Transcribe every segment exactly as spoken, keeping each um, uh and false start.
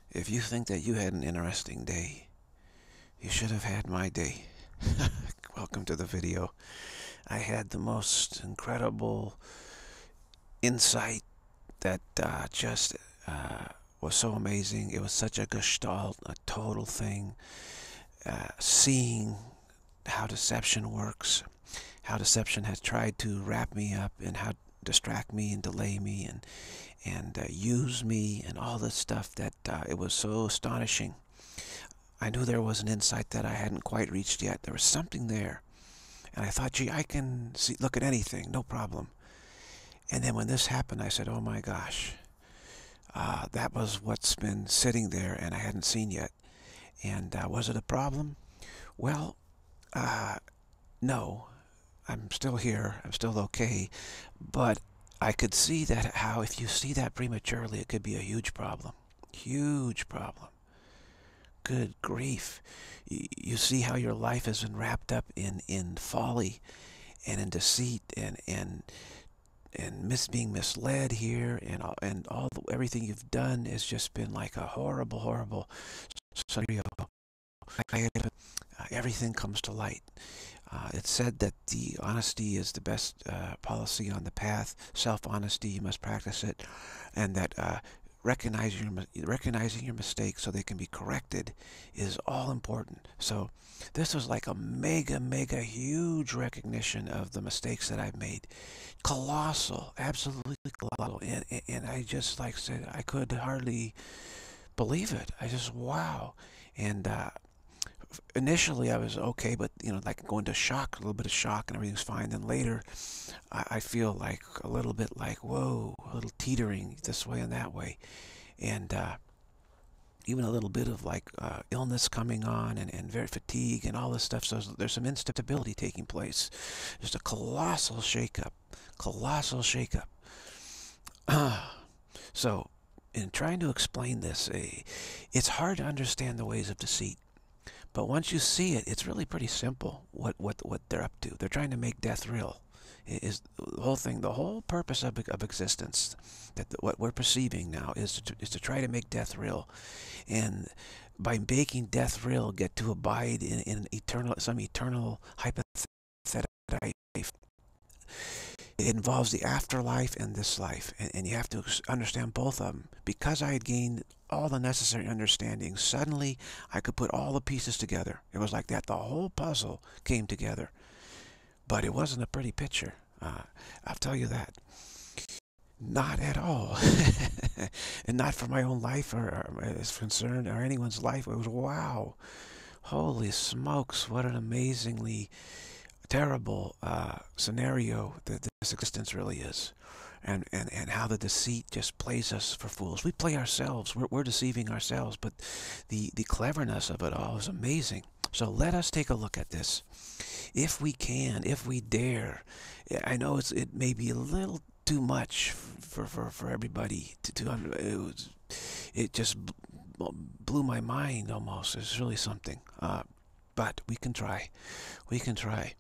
If you think that you had an interesting day, you should have had my day. Welcome to the video. I had the most incredible insight that uh, just uh, was so amazing. It was such a gestalt, a total thing. Uh, seeing how deception works, how deception has tried to wrap me up, and how distract me and delay me and and uh, use me and all this stuff that uh, it was so astonishing. I knew there was an insight that I hadn't quite reached yet. There was something there. And I thought, gee, I can see, look at anything, no problem. And then when this happened, I said, oh my gosh, uh, that was what's been sitting there and I hadn't seen yet. And uh, was it a problem? Well, uh, no. I'm still here. I'm still okay. But I could see that how if you see that prematurely, it could be a huge problem. Huge problem. Good grief. You see how your life has been wrapped up in, in folly and in deceit and and and mis being misled here, and all, and all the, everything you've done has just been like a horrible, horrible scenario. Uh, everything comes to light. Uh, it's said that the honesty is the best uh, policy on the path. Self-honesty, you must practice it, and that uh, recognizing your recognizing your mistakes so they can be corrected is all important. So this was like a mega, mega, huge recognition of the mistakes that I've made. Colossal, absolutely colossal, and and I just like said I could hardly believe it. I just wow, and. Uh, Initially, I was okay, but you know, like going to shock, a little bit of shock, and everything's fine. Then later, I, I feel like a little bit like whoa, a little teetering this way and that way, and uh, even a little bit of like uh, illness coming on, and, and very fatigue and all this stuff. So there's some instability taking place. Just a colossal shakeup, colossal shakeup. So, in trying to explain this, uh, it's hard to understand the ways of deceit. But once you see it, it's really pretty simple what, what, what they're up to. They're trying to make death real. It is the whole thing, the whole purpose of, of existence, that the, what we're perceiving now is to, is to try to make death real. And by making death real, get to abide in, in eternal, some eternal hypothetical life. It involves the afterlife and this life, and, and you have to understand both of them. Because I had gained all the necessary understanding, suddenly I could put all the pieces together. It was like that. The whole puzzle came together. But it wasn't a pretty picture. Uh, I'll tell you that. Not at all. And not for my own life or, or is concerned or anyone's life. It was wow. Holy smokes, what an amazingly terrible uh, scenario that this existence really is, and, and, and how the deceit just plays us for fools. We play ourselves. We're, we're deceiving ourselves, but the, the cleverness of it all is amazing. So let us take a look at this. If we can, if we dare. I know it's, it may be a little too much for, for, for everybody to, to it, was, it just blew my mind almost. It's really something. Uh, but we can try. We can try.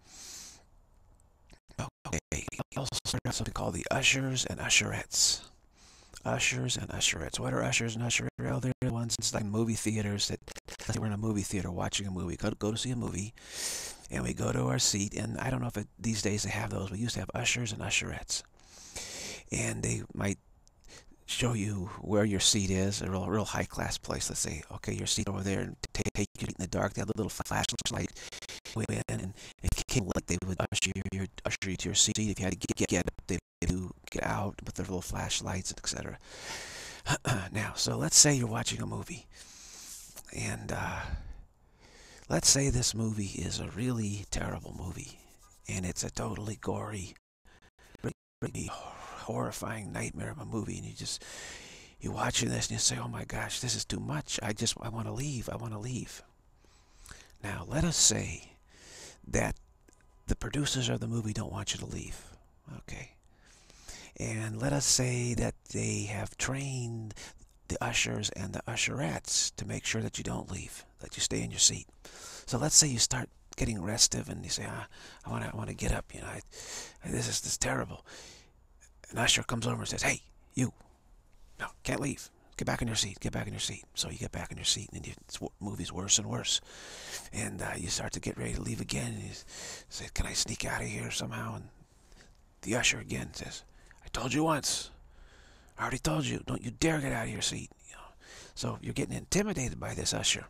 Okay, we also started something called the Ushers and Usherettes. Ushers and Usherettes. What are ushers and usherettes? Well, they're the ones like movie theaters that, let's say we're in a movie theater watching a movie, go to, go to see a movie, and we go to our seat, and I don't know if it, these days they have those. We used to have ushers and usherettes. And they might show you where your seat is, a real, real high-class place. Let's say, okay, your seat over there, and take, take you in the dark. They have a little flashlight. Way in, and if you came late, they would usher you, usher you to your seat. If you had to get, get up, they would get out with their little flashlights, et cetera. Now, so let's say you're watching a movie, and uh, let's say this movie is a really terrible movie, and it's a totally gory, really horrifying nightmare of a movie, and you just you're watching this and you say, "Oh my gosh, this is too much. I just I want to leave. I want to leave." Now, let us say that the producers of the movie don't want you to leave. Okay. And let us say that they have trained the ushers and the usherettes to make sure that you don't leave, that you stay in your seat. So let's say you start getting restive and you say, ah, I want to I want to get up, you know, I, this is this is terrible. An usher comes over and says, hey, you, no, can't leave. get back in your seat, get back in your seat. So you get back in your seat, and the movie's worse and worse. And uh, you start to get ready to leave again, and you say, can I sneak out of here somehow? And the usher again says, I told you once. I already told you. Don't you dare get out of your seat. You know? So you're getting intimidated by this usher.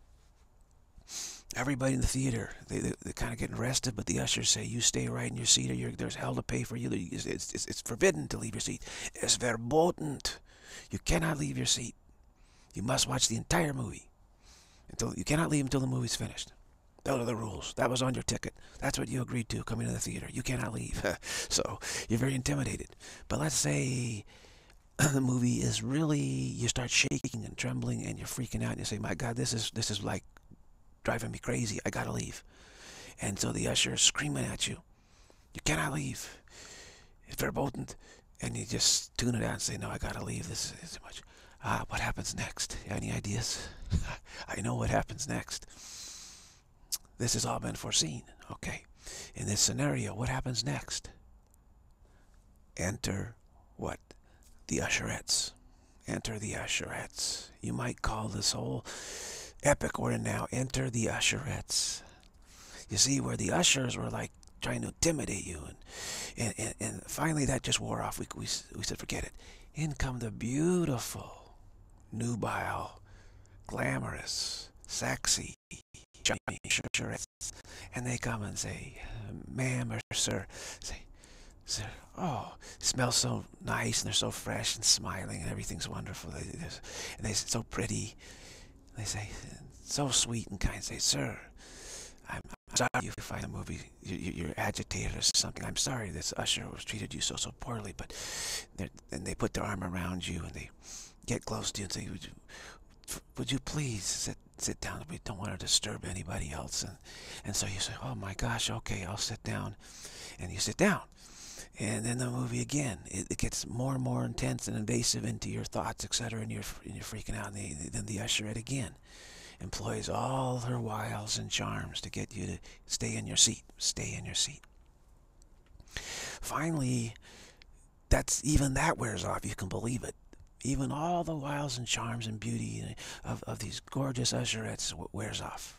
Everybody in the theater, they, they, they're kind of getting arrested, but the ushers say, you stay right in your seat or you're, there's hell to pay for you. It's, it's, it's forbidden to leave your seat. It's verboten. You cannot leave your seat. You must watch the entire movie. Until You cannot leave until the movie's finished. Those are the rules. That was on your ticket. That's what you agreed to coming to the theater. You cannot leave. So you're very intimidated. But let's say the movie is really, you start shaking and trembling and you're freaking out and you say, my God, this is this is like driving me crazy. I gotta leave. And so the usher is screaming at you. You cannot leave. It's verboten. And you just tune it out and say, no, I gotta leave. This is too much. Ah, what happens next? Any ideas? I know what happens next. This has all been foreseen. Okay. In this scenario, what happens next? Enter what? The Usherettes. Enter the Usherettes. You might call this whole epic we're in now, Enter the Usherettes. You see, where the ushers were like trying to intimidate you, and and, and, and finally that just wore off. We, we, we said, forget it. In come the beautiful, nubile, glamorous, sexy Usherettes. And they come and say, ma'am or sir, say, sir, oh, it smells so nice, and they're so fresh and smiling, and everything's wonderful. They, and they're so pretty. They say, so sweet and kind, say, sir, I'm sorry you find the movie, you, you're agitated or something. I'm sorry this usher was treated you so, so poorly, but and they put their arm around you and they get close to you and say, would you, would you please sit, sit down? We don't want to disturb anybody else. And, and so you say, oh my gosh, okay, I'll sit down. And you sit down. And then the movie again, it, it gets more and more intense and invasive into your thoughts, et cetera, and you're, and you're freaking out. And they, then the usherette again employs all her wiles and charms to get you to stay in your seat, stay in your seat. Finally, that's even that wears off. You can believe it. Even all the wiles and charms and beauty of, of these gorgeous usherettes wears off.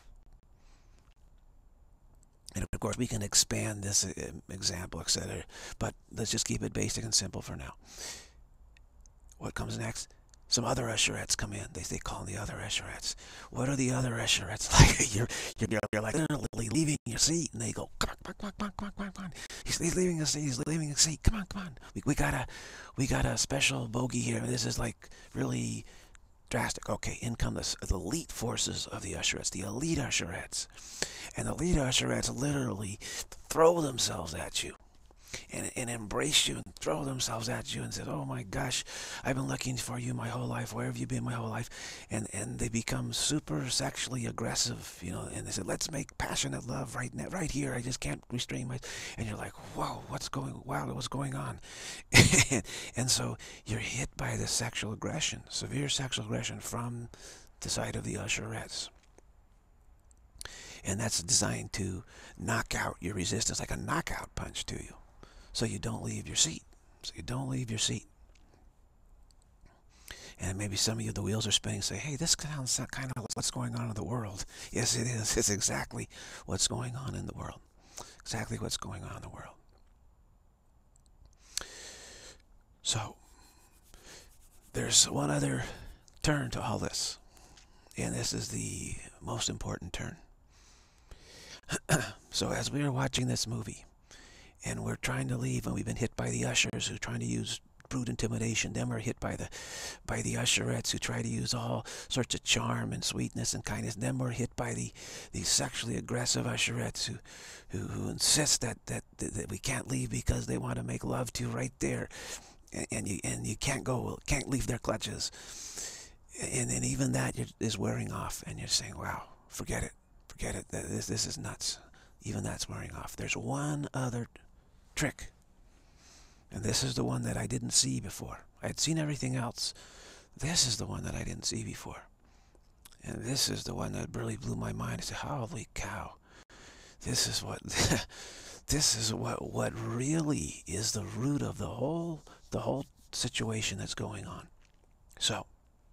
And of course, we can expand this example, et cetera. But let's just keep it basic and simple for now. What comes next? Some other usherettes come in. They, they call them the other usherettes. What are the other usherettes like? You're, you're, you're like literally leaving your seat, and they go, come on, come on, come on, come on, come on, come on. He's, he's leaving his seat. He's leaving his seat. Come on, come on. We, we got a, we got a special bogey here. This is like really drastic. Okay, in come the, the elite forces of the usherettes, the elite usherettes. And the elite usherettes literally throw themselves at you and, and embrace you and throw themselves at you and say, oh my gosh, I've been looking for you my whole life. Where have you been my whole life? And and they become super sexually aggressive, you know, and they say, let's make passionate love right now, right here. I just can't restrain my, and you're like, whoa, what's going, wow, what's going on? and, and so you're hit by the sexual aggression, severe sexual aggression from the side of the usherettes. And that's designed to knock out your resistance, like a knockout punch to you. So you don't leave your seat. So you don't leave your seat. And maybe some of you, the wheels are spinning, say, hey, this sounds kind of what's going on in the world. Yes, it is. It's exactly what's going on in the world. Exactly what's going on in the world. So, there's one other turn to all this. And this is the most important turn. So as we are watching this movie, and we're trying to leave, and we've been hit by the ushers who are trying to use brute intimidation, then we're hit by the by the usherettes who try to use all sorts of charm and sweetness and kindness, and then we're hit by the these sexually aggressive usherettes who who, who insist that, that that we can't leave because they want to make love to you right there, and, and you and you can't go, can't leave their clutches, and then even that is wearing off, and you're saying, wow, forget it. Forget it. This, this is nuts. Even that's wearing off. There's one other trick. And this is the one that I didn't see before. I had seen everything else. This is the one that I didn't see before. And this is the one that really blew my mind. I said, holy cow. This is what this is what what really is the root of the whole the whole situation that's going on. So,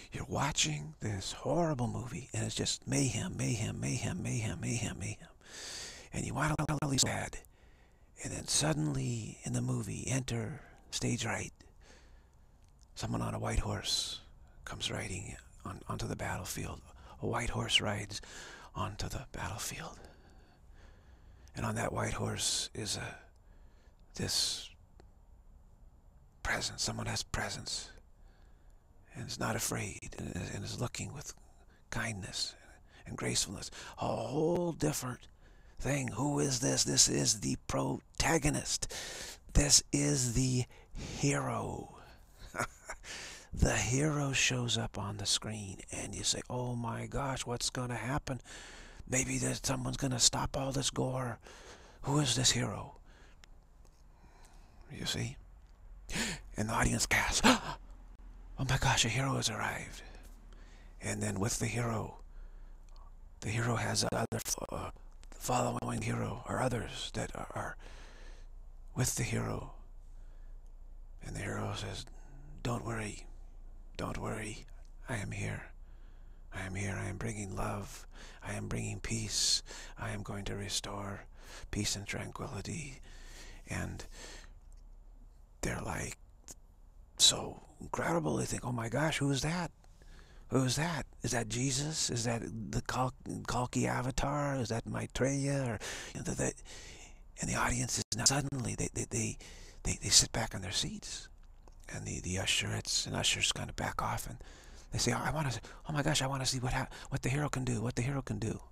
You're watching this horrible movie, and it's just mayhem, mayhem, mayhem, mayhem, mayhem, mayhem. And you want to leave so bad. And then suddenly in the movie, enter stage right. Someone on a white horse comes riding on, onto the battlefield. A white horse rides onto the battlefield. And on that white horse is a this presence. Someone has presence. And is not afraid. And, and is looking with kindness and gracefulness. A whole different thing. Who is this? This is the protagonist. This is the hero. The hero shows up on the screen, and you say, oh my gosh, what's going to happen? Maybe there's someone's going to stop all this gore. Who is this hero? You see? And the audience gasps, oh my gosh, a hero has arrived. And then with the hero, the hero has other uh, following hero, or others that are, are with the hero. And the hero says, don't worry. Don't worry, I am here. I am here. I am bringing love. I am bringing peace. I am going to restore peace and tranquility. And they're like so incredible. They think, oh my gosh, who is that? Who is that? Is that Jesus? Is that the Kal Kalki avatar? Is that Maitreya? Or, you know, the, and the audience is now suddenly, they, they, they, they, they sit back on their seats. And the, the Usherettes and ushers kind of back off, and they say, oh, I want to, oh my gosh, I want to see what ha what the hero can do, what the hero can do.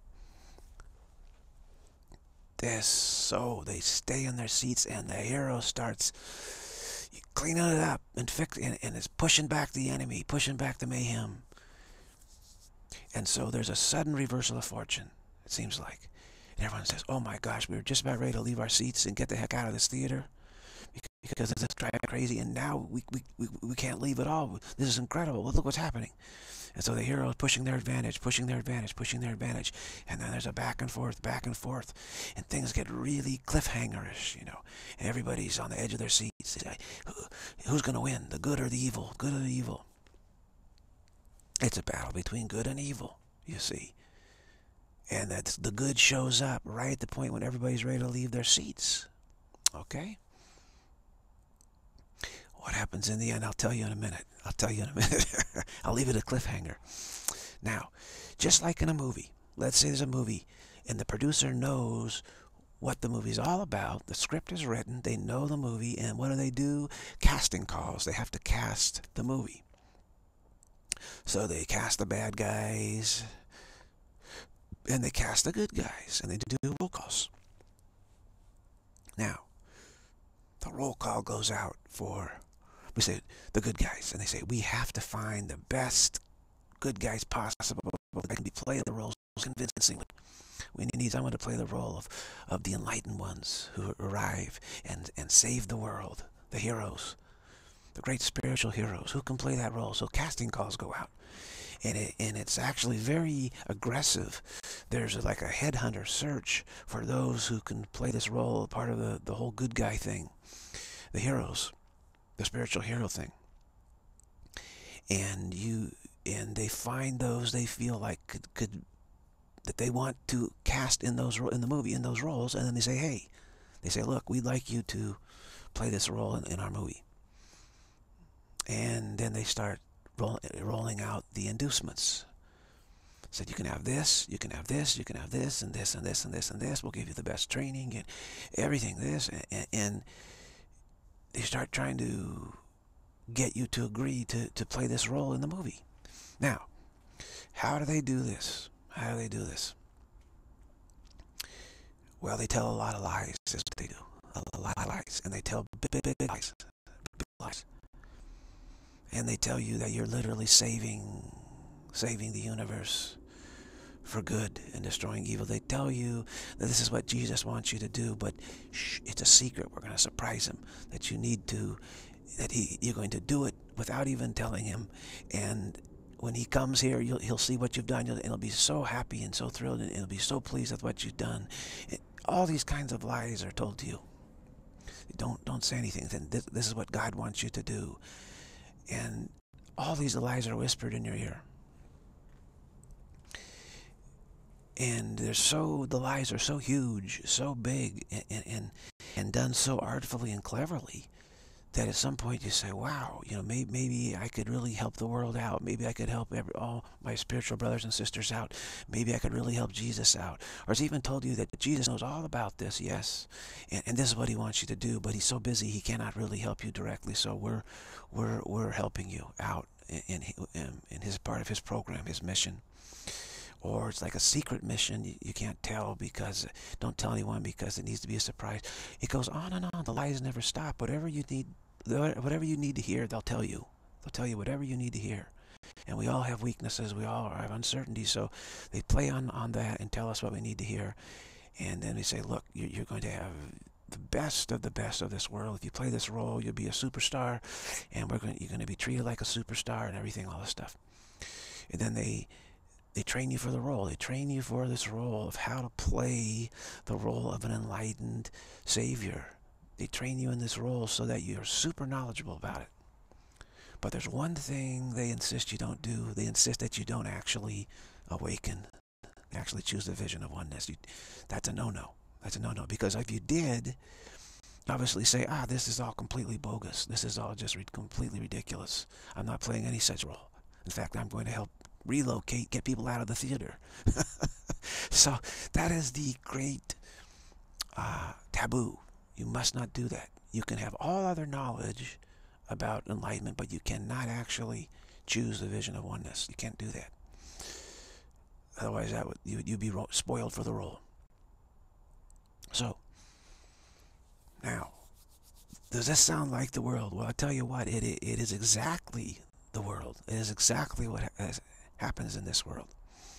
This, so they stay in their seats, and the hero starts cleaning it up and fix, and, and is pushing back the enemy, pushing back the mayhem. And so there's a sudden reversal of fortune, it seems like. And everyone says, oh my gosh, we were just about ready to leave our seats and get the heck out of this theater. Because it's driving crazy, and now we, we, we, we can't leave at all. This is incredible. Look what's happening. And so the hero is pushing their advantage, pushing their advantage, pushing their advantage. And then there's a back and forth, back and forth. And things get really cliffhangerish, you know. And everybody's on the edge of their seats. Who's going to win, the good or the evil? Good or the evil? It's a battle between good and evil, you see. And that's, the good shows up right at the point when everybody's ready to leave their seats. Okay? What happens in the end, I'll tell you in a minute. I'll tell you in a minute. I'll leave it a cliffhanger. Now, just like in a movie, let's say there's a movie, and the producer knows what the movie's all about. The script is written. They know the movie, and what do they do? Casting calls. They have to cast the movie. So they cast the bad guys, and they cast the good guys, and they do roll calls. Now, the roll call goes out for, we say, the good guys, and they say, we have to find the best good guys possible that can be playing the roles convincingly. We need someone to play the role of, of the enlightened ones who arrive and, and save the world, the heroes, the great spiritual heroes. Who can play that role? So casting calls go out. And, it, and it's actually very aggressive. There's like a headhunter search for those who can play this role, part of the, the whole good guy thing. The heroes, the spiritual hero thing. And you and they find those they feel like could, could that they want to cast in those in the movie in those roles, and then they say, hey, they say, look, we'd like you to play this role in, in our movie. And then they start roll, rolling out the inducements. Said, you can have this, you can have this, you can have this, and this, and this, and this, and this. We'll give you the best training and everything. This and, and they start trying to get you to agree to to play this role in the movie. Now, how do they do this? How do they do this? Well, they tell a lot of lies. Is what they do. A lot of lies, and they tell big, big, big lies. Big lies. And they tell you that you're literally saving, saving the universe for good and destroying evil. They tell you that this is what Jesus wants you to do, but shh, it's a secret. We're going to surprise him. That you need to, that he, you're going to do it without even telling him. And when he comes here, you'll, he'll see what you've done. You'll, and he'll be so happy and so thrilled, and he'll be so pleased with what you've done. It, all these kinds of lies are told to you. Don't don't say anything. This, this is what God wants you to do. And all these lies are whispered in your ear. And they're so, the lies are so huge, so big, and, and, and done so artfully and cleverly that at some point you say, wow, you know, maybe, maybe I could really help the world out. Maybe I could help every, all my spiritual brothers and sisters out. Maybe I could really help Jesus out. Or it's even told you that Jesus knows all about this, yes, and, and this is what he wants you to do, but he's so busy he cannot really help you directly, so we're, we're, we're helping you out in, in, in his part of his program, his mission. Or it's like a secret mission you, you can't tell because, don't tell anyone because it needs to be a surprise. It goes on and on. The lies never stop. Whatever you need, whatever you need to hear, they'll tell you. They'll tell you whatever you need to hear. And we all have weaknesses. We all have uncertainty. So they play on, on that and tell us what we need to hear. And then they say, look, you're, you're going to have the best of the best of this world. If you play this role, you'll be a superstar. And we're going, you're going to be treated like a superstar and everything, all this stuff. And then they... They train you for the role. They train you for this role of how to play the role of an enlightened savior. They train you in this role so that you're super knowledgeable about it. But there's one thing they insist you don't do. They insist that you don't actually awaken, actually choose the vision of oneness. You, that's a no-no. That's a no-no. Because if you did, obviously say, ah, this is all completely bogus. This is all just re completely ridiculous. I'm not playing any such role. In fact, I'm going to help relocate, get people out of the theater. So that is the great uh, taboo. You must not do that. You can have all other knowledge about enlightenment, but you cannot actually choose the vision of oneness. You can't do that. Otherwise, that would, you, you'd be spoiled for the role. So, now, does this sound like the world? Well, I'll tell you what, it, it, it is exactly the world. It is exactly what has happens in this world.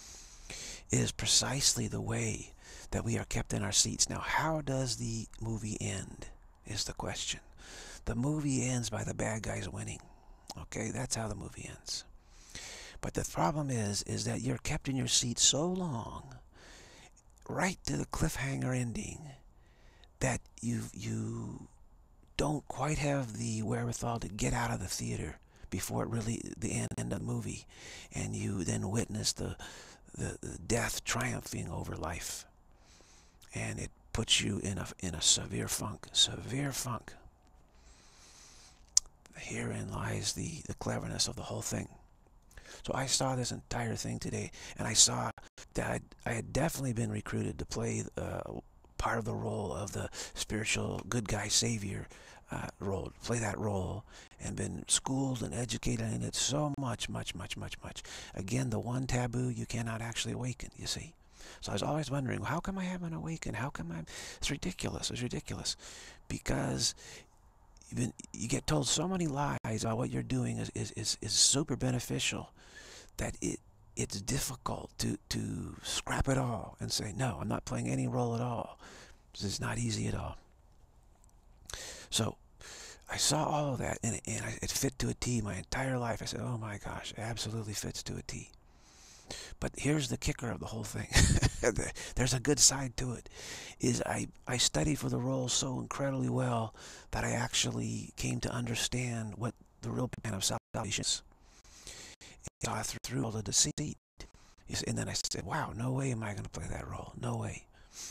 It is precisely the way that we are kept in our seats. Now, how does the movie end is the question. The movie ends by the bad guys winning. Okay, that's how the movie ends. But the problem is, is that you're kept in your seat so long, right to the cliffhanger ending, that you you don't quite have the wherewithal to get out of the theater before it really, the end of the movie, and you then witness the, the, the death triumphing over life, and it puts you in a, in a severe funk, severe funk. Herein lies the, the cleverness of the whole thing. So I saw this entire thing today, and I saw that I'd, I had definitely been recruited to play uh, part of the role of the spiritual good guy savior uh, role, play that role, and been schooled and educated in it so much, much, much, much, much. Again, the one taboo, you cannot actually awaken, you see. So I was always wondering, how come I haven't awakened? How come I'm... It's ridiculous, it's ridiculous. Because you've been, you get told so many lies about what you're doing is, is, is, is super beneficial that it it's difficult to, to scrap it all and say, no, I'm not playing any role at all. It's not easy at all. So I saw all of that, and, it, and it fit to a T my entire life. I said, oh my gosh, it absolutely fits to a T. But here's the kicker of the whole thing. There's a good side to it. Is I, I studied for the role so incredibly well that I actually came to understand what the real plan of salvation is. I saw through all the deceit. And then I said, wow, no way am I going to play that role. No way.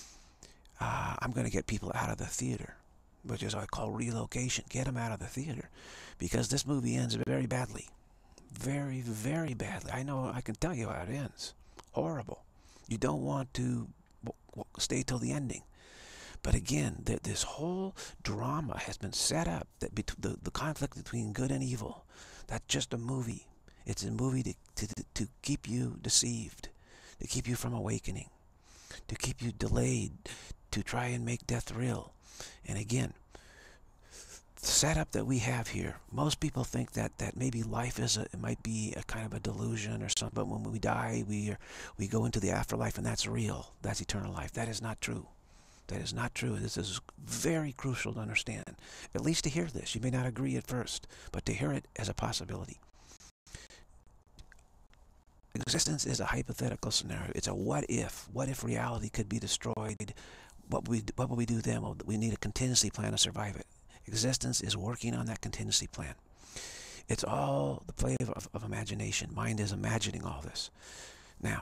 Uh, I'm going to get people out of the theater, which is what I call relocation. Get them out of the theater. Because this movie ends very badly. Very, very badly. I know, I can tell you how it ends. Horrible. You don't want to stay till the ending. But again, th this whole drama has been set up, that bet the, the conflict between good and evil. That's just a movie. It's a movie to, to, to keep you deceived, to keep you from awakening, to keep you delayed, to try and make death real. And again, the setup that we have here, most people think that, that maybe life is a, it might be a kind of a delusion or something, but when we die, we, are, we go into the afterlife, and that's real. That's eternal life. That is not true. That is not true. This is very crucial to understand, at least to hear this. You may not agree at first, but to hear it as a possibility. Existence is a hypothetical scenario. It's a what if. What if reality could be destroyed? What would we, what would we do then? Well, we need a contingency plan to survive it. Existence is working on that contingency plan. It's all the play of, of, of imagination. Mind is imagining all this. Now,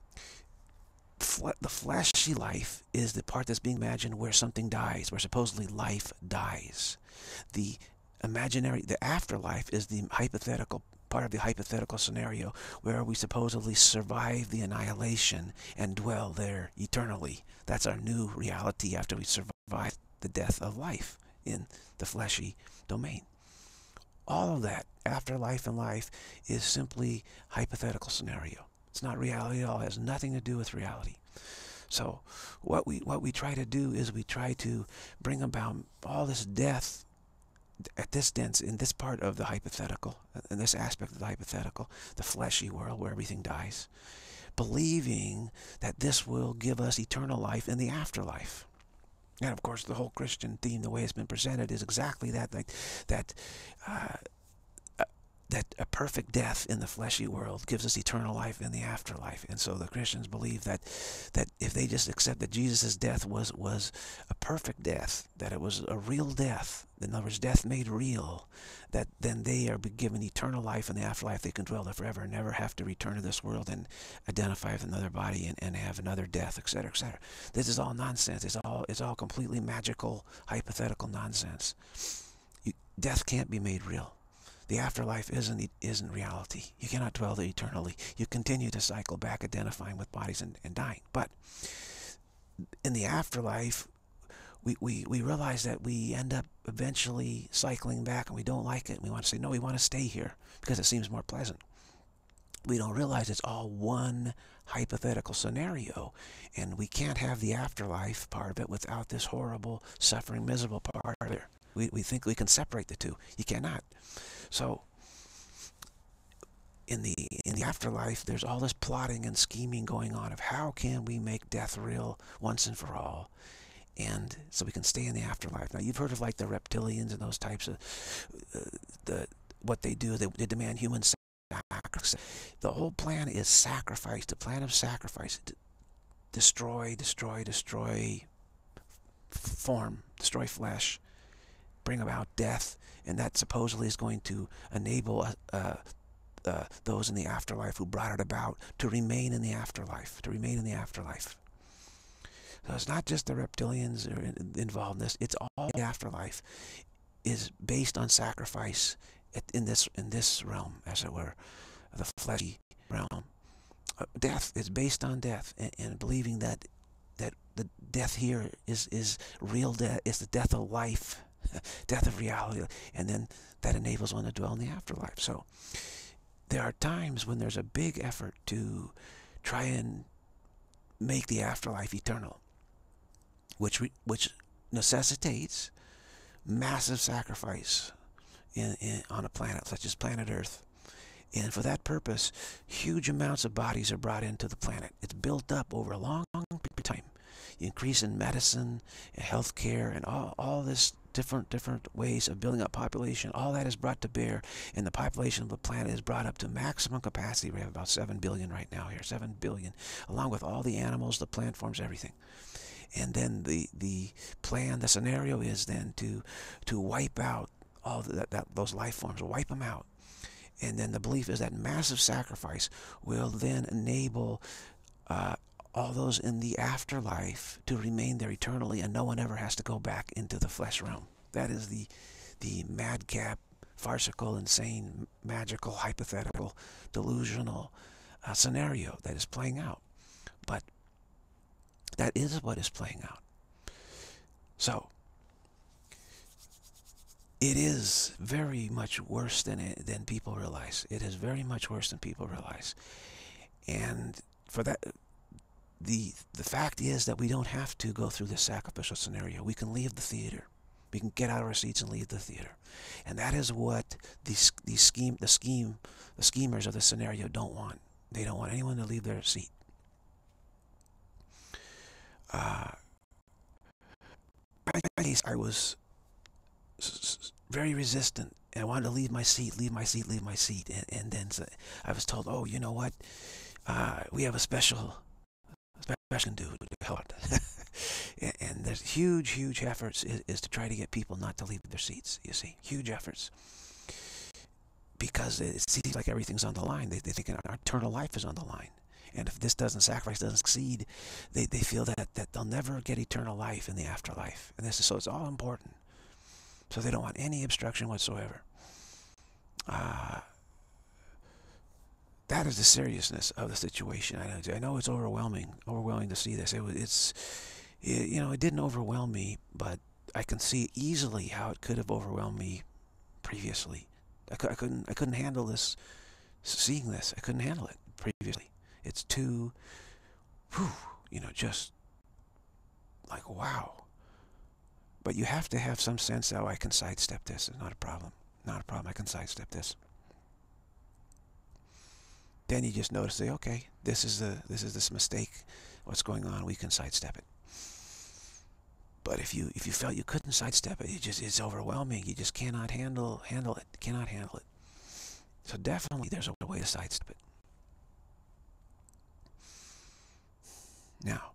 the fleshy life is the part that's being imagined where something dies, where supposedly life dies. The imaginary, the afterlife is the hypothetical part of the hypothetical scenario where we supposedly survive the annihilation and dwell there eternally. That's our new reality after we survive the death of life in the fleshy domain. All of that, afterlife and life, is simply hypothetical scenario. It's not reality at all. It has nothing to do with reality. So what we what we try to do is we try to bring about all this death at this dense in this part of the hypothetical, in this aspect of the hypothetical, the fleshy world where everything dies, believing that this will give us eternal life in the afterlife. And of course, the whole Christian theme, the way it's been presented, is exactly that, like that. Uh, that a perfect death in the fleshy world gives us eternal life in the afterlife. And so the Christians believe that that if they just accept that Jesus' death was was a perfect death, that it was a real death, in other words, death made real, that then they are given eternal life in the afterlife. They can dwell there forever and never have to return to this world and identify with another body and, and have another death, et cetera, et cetera. This is all nonsense. It's all it's all completely magical, hypothetical nonsense. You, death can't be made real. The afterlife isn't isn't reality. You cannot dwell there eternally. You continue to cycle back, identifying with bodies and, and dying. But in the afterlife, we, we, we realize that we end up eventually cycling back, and we don't like it. And we want to say, no, we want to stay here because it seems more pleasant. We don't realize it's all one hypothetical scenario, and we can't have the afterlife part of it without this horrible, suffering, miserable part of it. We, we think we can separate the two. You cannot. So in the in the afterlife, there's all this plotting and scheming going on of how can we make death real once and for all, and so we can stay in the afterlife. Now, you've heard of like the reptilians and those types of uh, the what they do. They, they demand human sacrifice. The whole plan is sacrifice. The plan of sacrifice: D destroy, destroy, destroy form, destroy flesh, bring about death, and that supposedly is going to enable uh, uh, uh, those in the afterlife who brought it about to remain in the afterlife, to remain in the afterlife. So it's not just the reptilians who are in, involved in this; it's all the afterlife is based on sacrifice in this in this realm, as it were, the fleshy realm. Uh, death is based on death, and, and believing that that the death here is is real death, is the death of life. Death of reality, and then that enables one to dwell in the afterlife. So there are times when there's a big effort to try and make the afterlife eternal, which re, which necessitates massive sacrifice in, in on a planet such as planet Earth. And for that purpose, huge amounts of bodies are brought into the planet. It's built up over a long, long period of time. You increase in medicine and healthcare and all, all this different different ways of building up population. All that is brought to bear, and the population of the planet is brought up to maximum capacity. We have about seven billion right now here, seven billion, along with all the animals, the plant forms, everything. And then the the plan, the scenario is then to to wipe out all the, that, that those life forms, wipe them out. And then the belief is that massive sacrifice will then enable uh, all those in the afterlife to remain there eternally, and no one ever has to go back into the flesh realm. That is the the madcap, farcical, insane, magical, hypothetical, delusional uh, scenario that is playing out. But that is what is playing out. So it is very much worse than it, than people realize. It is very much worse than people realize. And for that, the the fact is that we don't have to go through this sacrificial scenario. We can leave the theater. We can get out of our seats and leave the theater. And that is what these these scheme the scheme the schemers of the scenario don't want. They don't want anyone to leave their seat. Uh, in my case, I was very resistant, and I wanted to leave my seat, leave my seat, leave my seat, and, and then so I was told, oh, you know what, uh, we have a special, special dude to help. and, and there's huge, huge efforts is, is to try to get people not to leave their seats, you see, huge efforts. because it seems like everything's on the line. They, they think our eternal life is on the line. And if this doesn't sacrifice, doesn't succeed, they, they feel that, that they'll never get eternal life in the afterlife. And this is, so it's all important. So they don't want any obstruction whatsoever. Uh, that is the seriousness of the situation. I know, I know it's overwhelming, overwhelming to see this. It was, it's, it, you know, it didn't overwhelm me, but I can see easily how it could have overwhelmed me previously. I, I couldn't, I couldn't handle this, seeing this. I couldn't handle it previously. It's too, whew, you know, just like, wow. But you have to have some sense, oh, I can sidestep this. It's not a problem. Not a problem. I can sidestep this. Then you just notice, say, okay, this is the this is this mistake. What's going on? We can sidestep it. But if you if you felt you couldn't sidestep it, it just it's overwhelming. You just cannot handle handle it. Cannot handle it. So definitely, there's a way to sidestep it. Now,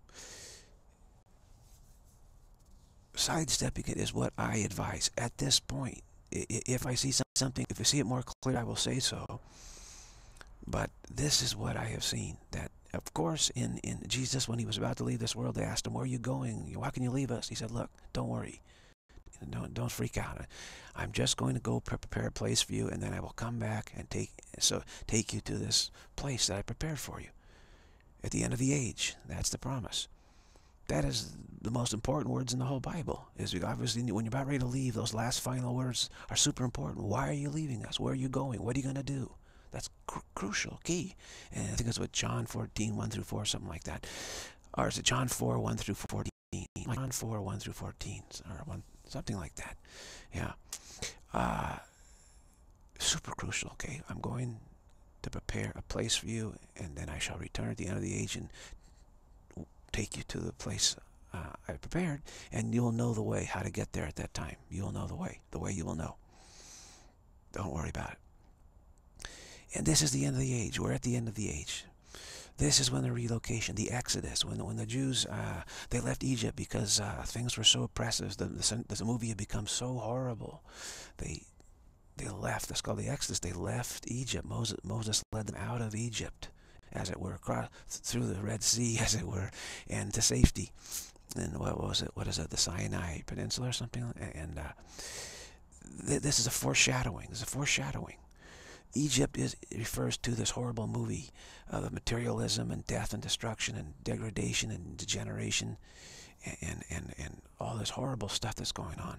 sidestepping it is what I advise at this point. If I see something, if I see it more clear, I will say so. But this is what I have seen. That, of course, in, in Jesus, when he was about to leave this world, they asked him, where are you going? Why can you leave us? He said, look, don't worry. Don't, don't freak out. I'm just going to go prepare a place for you, and then I will come back and take, so take you to this place that I prepared for you. At the end of the age, that's the promise. That is the most important words in the whole Bible. Is obviously when you're about ready to leave, those last final words are super important. Why are you leaving us? Where are you going? What are you going to do? That's cr crucial, key. And I think it's what John fourteen, one through four, something like that. Or is it John four, one through fourteen? John four, one through fourteen, or one, something like that. Yeah. Uh, super crucial, okay? I'm going to prepare a place for you, and then I shall return at the end of the age and take you to the place uh, I prepared, and you'll know the way, how to get there at that time. You'll know the way, the way you will know. Don't worry about it. And this is the end of the age. We're at the end of the age. This is when the relocation, the Exodus, when when the Jews, uh, they left Egypt because uh, things were so oppressive. The, the, the movie had become so horrible. They They left, that's called the Exodus. They left Egypt. Moses, Moses led them out of Egypt, as it were, across, through the Red Sea, as it were, and to safety. And what was it? What is it? The Sinai Peninsula or something? And uh, th this is a foreshadowing. This is a foreshadowing. Egypt is refers to this horrible movie of materialism and death and destruction and degradation and degeneration and, and, and all this horrible stuff that's going on.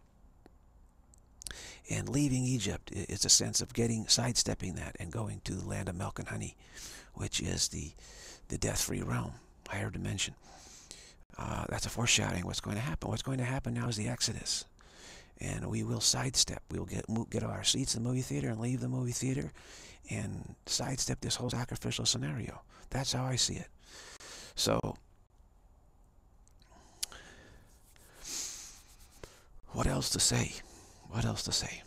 And leaving Egypt is a sense of getting, sidestepping that and going to the land of milk and honey, which is the, the death-free realm, higher dimension. Uh, that's a foreshadowing what's going to happen. What's going to happen now is the Exodus. And we will sidestep. We will get, get our seats in the movie theater and leave the movie theater and sidestep this whole sacrificial scenario. That's how I see it. So, what else to say? What else to say?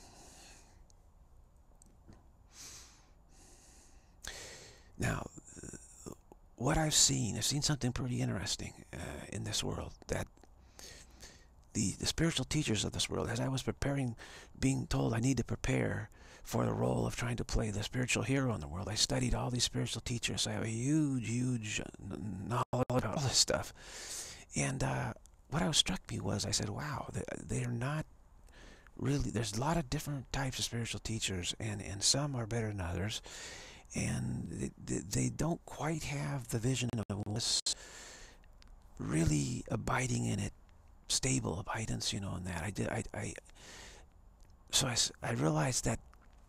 Now, what I've seen, I've seen something pretty interesting uh, in this world, that the, the spiritual teachers of this world, as I was preparing, being told I need to prepare for the role of trying to play the spiritual hero in the world, I studied all these spiritual teachers. I have a huge, huge knowledge about all this stuff. And uh, what I struck me was, I said, wow, they, they are not really, there's a lot of different types of spiritual teachers, and, and some are better than others. And they, they don't quite have the vision of this really abiding in it, stable abidance, you know, in that. I did, I, I so I, I realized that,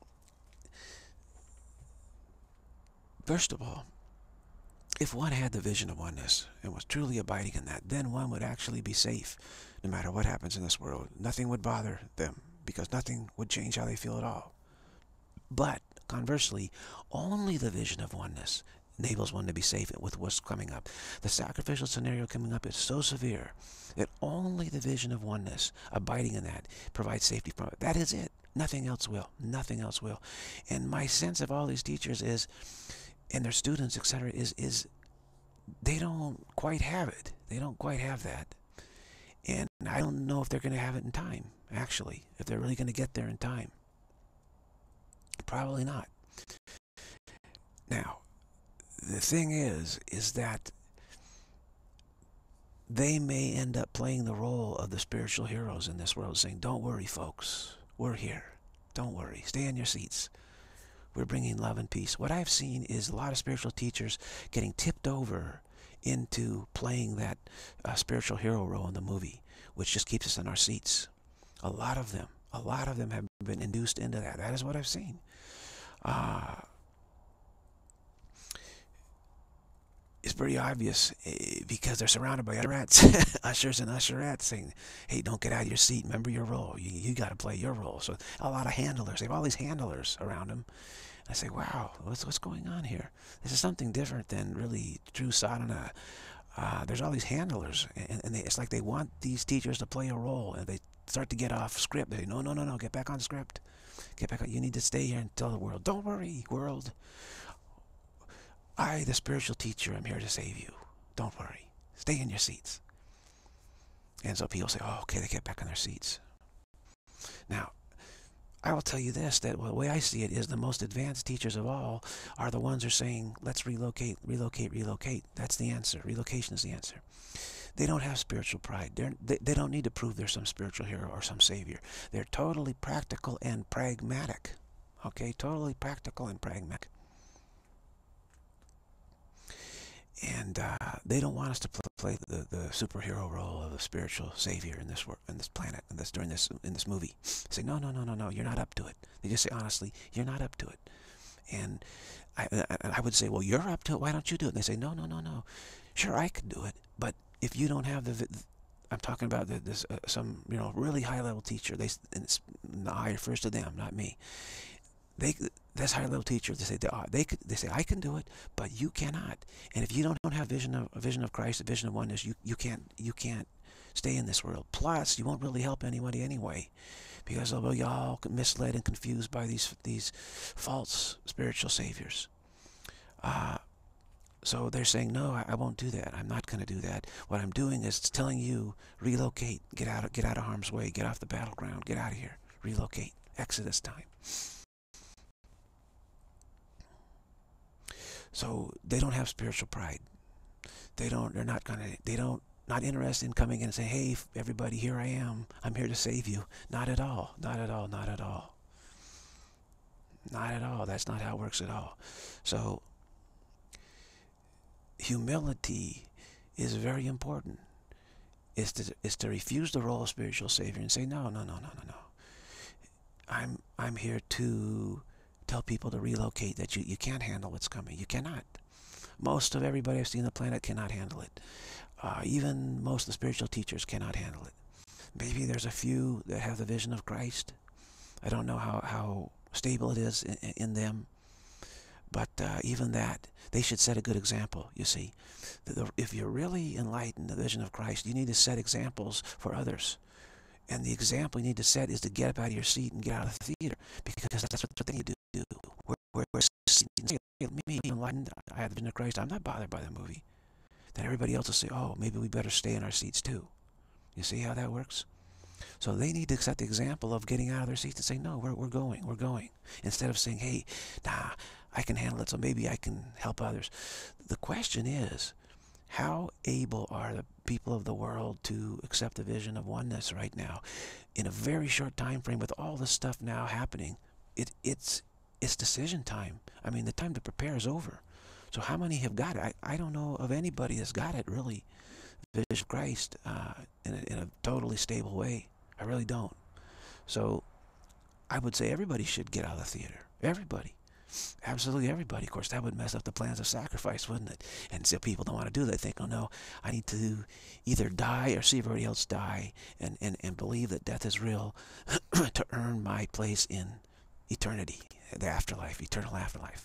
first of all, if one had the vision of oneness and was truly abiding in that, then one would actually be safe no matter what happens in this world. Nothing would bother them because nothing would change how they feel at all. But conversely, only the vision of oneness enables one to be safe with what's coming up. The sacrificial scenario coming up is so severe that only the vision of oneness, abiding in that, provides safety from it. That is it. Nothing else will. Nothing else will. And my sense of all these teachers is, and their students, et cetera, is, is they don't quite have it. They don't quite have that. And I don't know if they're going to have it in time, actually, if they're really going to get there in time. Probably not. Now, the thing is, is that they may end up playing the role of the spiritual heroes in this world, saying, don't worry, folks, we're here. Don't worry. Stay in your seats. We're bringing love and peace. What I've seen is a lot of spiritual teachers getting tipped over into playing that uh, spiritual hero role in the movie, which just keeps us in our seats. A lot of them, a lot of them have been induced into that. That is what I've seen. Uh, it's pretty obvious because they're surrounded by usherettes, ushers and usherettes saying, hey, don't get out of your seat. Remember your role. You, you got to play your role. So a lot of handlers. They have all these handlers around them. I say, wow, what's, what's going on here? This is something different than really true sadhana. Uh, there's all these handlers, and, and they, it's like they want these teachers to play a role, and they start to get off script. They say, no, no, no, no, get back on script. Get back on. You need to stay here and tell the world, don't worry, world. I, the spiritual teacher, am here to save you. Don't worry. Stay in your seats. And so people say, oh, okay, they get back in their seats. Now, I will tell you this, that the way I see it is the most advanced teachers of all are the ones who are saying, let's relocate, relocate, relocate. That's the answer. Relocation is the answer. They don't have spiritual pride. They're, they, they don't need to prove they're some spiritual hero or some savior. They're totally practical and pragmatic. Okay, totally practical and pragmatic. And uh, they don't want us to play the, the superhero role of the spiritual savior in this world, in this planet, in this during this in this movie. They say, no, no, no, no, no, you're not up to it. They just say honestly, you're not up to it. And I, I would say, well, you're up to it. Why don't you do it? And they say, no, no, no, no. Sure, I could do it, but if you don't have the, I'm talking about the, this uh, some you know really high level teacher. They and it's the higher first to them, not me. They, this high level teacher, they say they, are, they could, they say I can do it, but you cannot. And if you don't, don't have vision of a vision of Christ, a vision of oneness, you you can't you can't stay in this world. Plus, you won't really help anybody anyway, because they'll be all misled and confused by these these false spiritual saviors. Uh, so they're saying, no, I, I won't do that. I'm not going to do that. What I'm doing is telling you, relocate, get out of get out of harm's way, get off the battleground, get out of here, relocate, Exodus time. So they don't have spiritual pride. They don't. They're not gonna. They don't. Not interested in coming in and saying, "Hey, everybody, here I am. I'm here to save you." Not at all. Not at all. Not at all. Not at all. That's not how it works at all. So humility is very important. Is to is to refuse the role of spiritual savior and say, "No, no, no, no, no, no. I'm I'm here to tell people to relocate, that you, you can't handle what's coming. You cannot. Most of everybody I've seen on the planet cannot handle it. Uh, even most of the spiritual teachers cannot handle it. Maybe there's a few that have the vision of Christ. I don't know how, how stable it is in, in them. But uh, even that, they should set a good example, you see. The, the, if you're really enlightened, the vision of Christ, you need to set examples for others. And the example you need to set is to get up out of your seat and get out of the theater, because that's what, that's what they need to do. We're, we're, we're me, enlightened, I have the vision of Christ, I'm not bothered by the movie. Then everybody else will say, oh, maybe we better stay in our seats too. You see how that works? So they need to set the example of getting out of their seats and saying, no, we're, we're going, we're going. Instead of saying, hey, nah, I can handle it, so maybe I can help others. The question is, how able are the people of the world to accept the vision of oneness right now? In a very short time frame, with all this stuff now happening, it, it's, it's decision time. I mean, the time to prepare is over. So how many have got it? I, I don't know of anybody that's got it, really, the vision of Christ uh, in, a, in a totally stable way. I really don't. So I would say everybody should get out of the theater. Everybody. Absolutely everybody. Of course, that would mess up the plans of sacrifice, wouldn't it? And so people don't want to do that. They think, oh no, I need to either die or see everybody else die and, and, and believe that death is real to earn my place in eternity, the afterlife, eternal afterlife.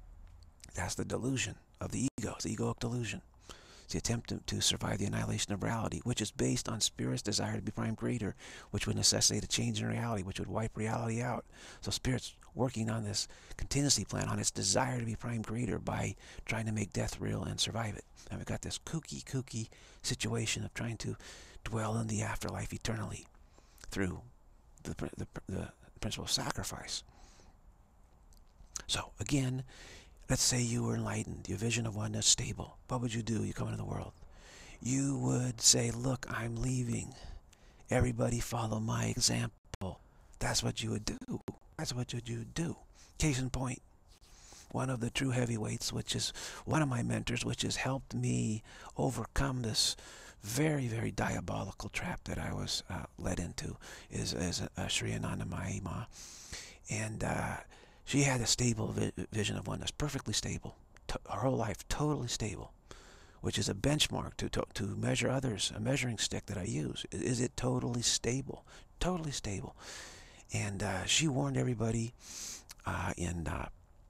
That's the delusion of the ego. It's the egoic delusion. It's the attempt to, to survive the annihilation of reality, which is based on Spirit's desire to be prime creator, which would necessitate a change in reality, which would wipe reality out. So Spirit's working on this contingency plan, on its desire to be prime creator by trying to make death real and survive it. And we've got this kooky, kooky situation of trying to dwell in the afterlife eternally through the, the, the principle of sacrifice. So again, let's say you were enlightened, your vision of oneness stable. What would you do? You come into the world. You would say, look, I'm leaving. Everybody follow my example. That's what you would do. That's what you would do. Case in point, one of the true heavyweights, which is one of my mentors, which has helped me overcome this very, very diabolical trap that I was uh, led into, is, is uh, Sri Anandamayi Ma. And uh, she had a stable vi vision of oneness, perfectly stable. To her whole life, totally stable, which is a benchmark to, to, to measure others, a measuring stick that I use. Is it totally stable? Totally stable. And uh, she warned everybody uh, in... Uh,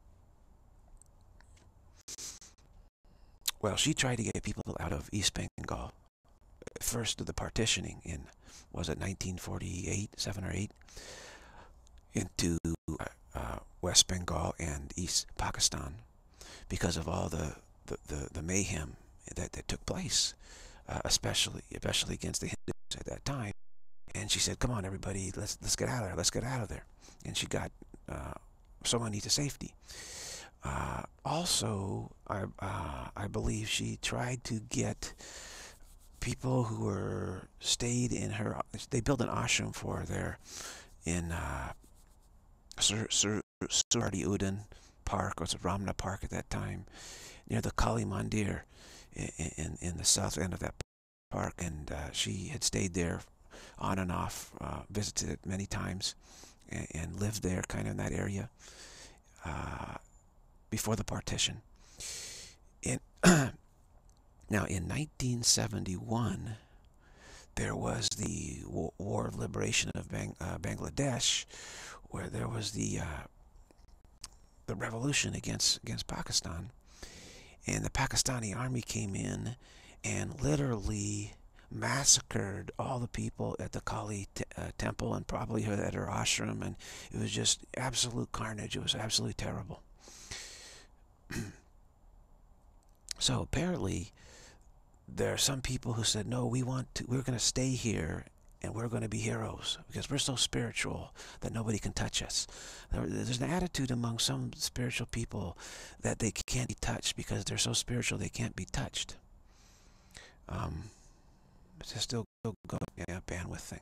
Well, she tried to get people out of East Bengal. First to the partitioning in, was it nineteen forty-eight, seven or eight, into uh, West Bengal and East Pakistan, because of all the, the, the, the mayhem that, that took place, uh, especially especially against the Hindus at that time. And she said, come on, everybody, let's, let's get out of there, let's get out of there. And she got uh, so many to safety. Uh, also, I, uh, I believe she tried to get people who were stayed in her, they built an ashram for her there in uh, Sur, Sur, Suradi Udan Park, or was it Ramna Park at that time, near the Kali Mandir in, in, in the south end of that park. And uh, she had stayed there on and off, uh, visited it many times, and, and lived there kind of in that area. Uh, before the partition. In now, in nineteen seventy-one, there was the War of Liberation of Bang, uh, Bangladesh, where there was the uh, the revolution against against Pakistan, and the Pakistani army came in and literally massacred all the people at the Kali t uh, temple, and probably at her ashram, and it was just absolute carnage. It was absolutely terrible. So apparently there are some people who said, no, we want to, we're going to stay here and we're going to be heroes because we're so spiritual that nobody can touch us. There's an attitude among some spiritual people that they can't be touched because they're so spiritual they can't be touched. Um, it's just still go yeah, bandwidth thing.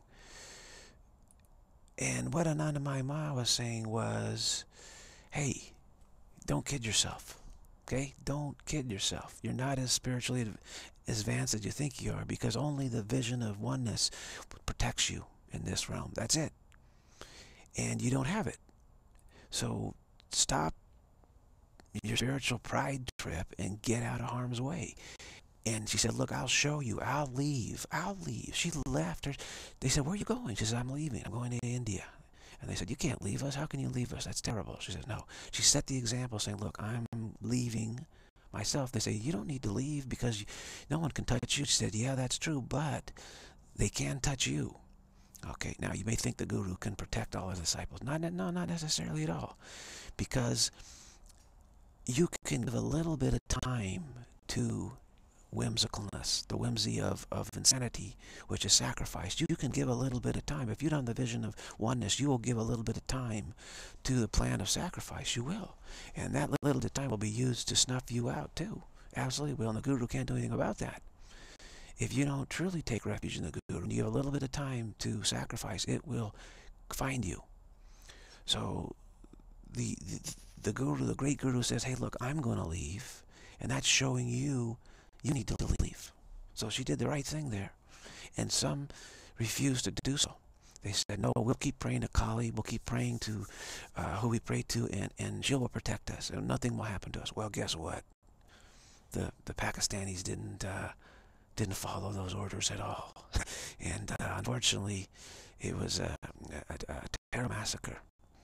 And what Anandamayi Ma was saying was, hey, don't kid yourself. Okay? Don't kid yourself. You're not as spiritually advanced as you think you are, because only the vision of oneness protects you in this realm. That's it. And you don't have it. So stop your spiritual pride trip and get out of harm's way. And she said, look, I'll show you. I'll leave. I'll leave. She left. Her. They said, where are you going? She said, I'm leaving. I'm going to India. And they said, you can't leave us. How can you leave us? That's terrible. She said, no. She set the example saying, look, I'm leaving myself. They say, you don't need to leave because you, no one can touch you. She said, yeah, that's true, but they can touch you. Okay, now you may think the guru can protect all his disciples. Not, no, not necessarily at all. Because you can give a little bit of time to whimsicalness, the whimsy of, of insanity, which is sacrifice. You, you can give a little bit of time. If you don't have the vision of oneness, you will give a little bit of time to the plan of sacrifice. You will. And that little bit of time will be used to snuff you out too. Absolutely will. And the guru can't do anything about that. If you don't truly take refuge in the guru and you give a little bit of time to sacrifice, it will find you. So the, the, the guru, the great guru says, hey, look, I'm going to leave. And that's showing you you need to leave. So she did the right thing there. And some refused to do so. They said, no, we'll keep praying to Kali, we'll keep praying to uh, who we pray to, and, and she will protect us, and nothing will happen to us. Well, guess what? The, the Pakistanis didn't, uh, didn't follow those orders at all. And uh, unfortunately, it was a, a, a terrible massacre.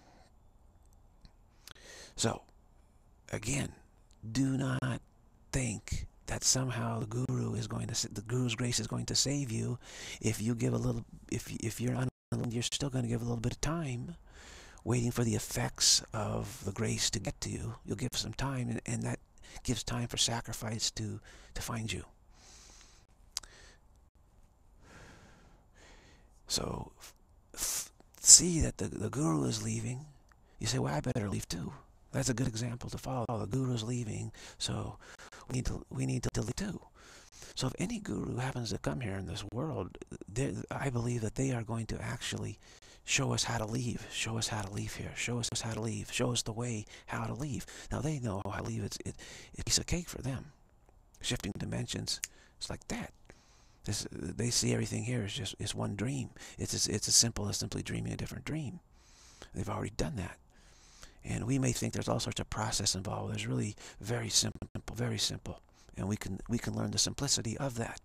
So, again, do not think that somehow the guru is going to, the guru's grace is going to save you. If you give a little, if if you're unwilling, you're still going to give a little bit of time, waiting for the effects of the grace to get to you. You'll give some time, and, and that gives time for sacrifice to to find you. So, f see that the the guru is leaving. You say, well, I better leave too. That's a good example to follow. The guru's leaving, so we need to we need to leave too. So if any guru happens to come here in this world, I believe that they are going to actually show us how to leave, show us how to leave here, show us how to leave, show us the way how to leave. Now they know how to leave. It's, it, it's a piece of cake for them. Shifting dimensions, it's like that. This, they see everything here is just it's one dream. It's as, it's as simple as simply dreaming a different dream. They've already done that. And we may think there's all sorts of process involved. There's really very simple, very simple. And we can we can learn the simplicity of that.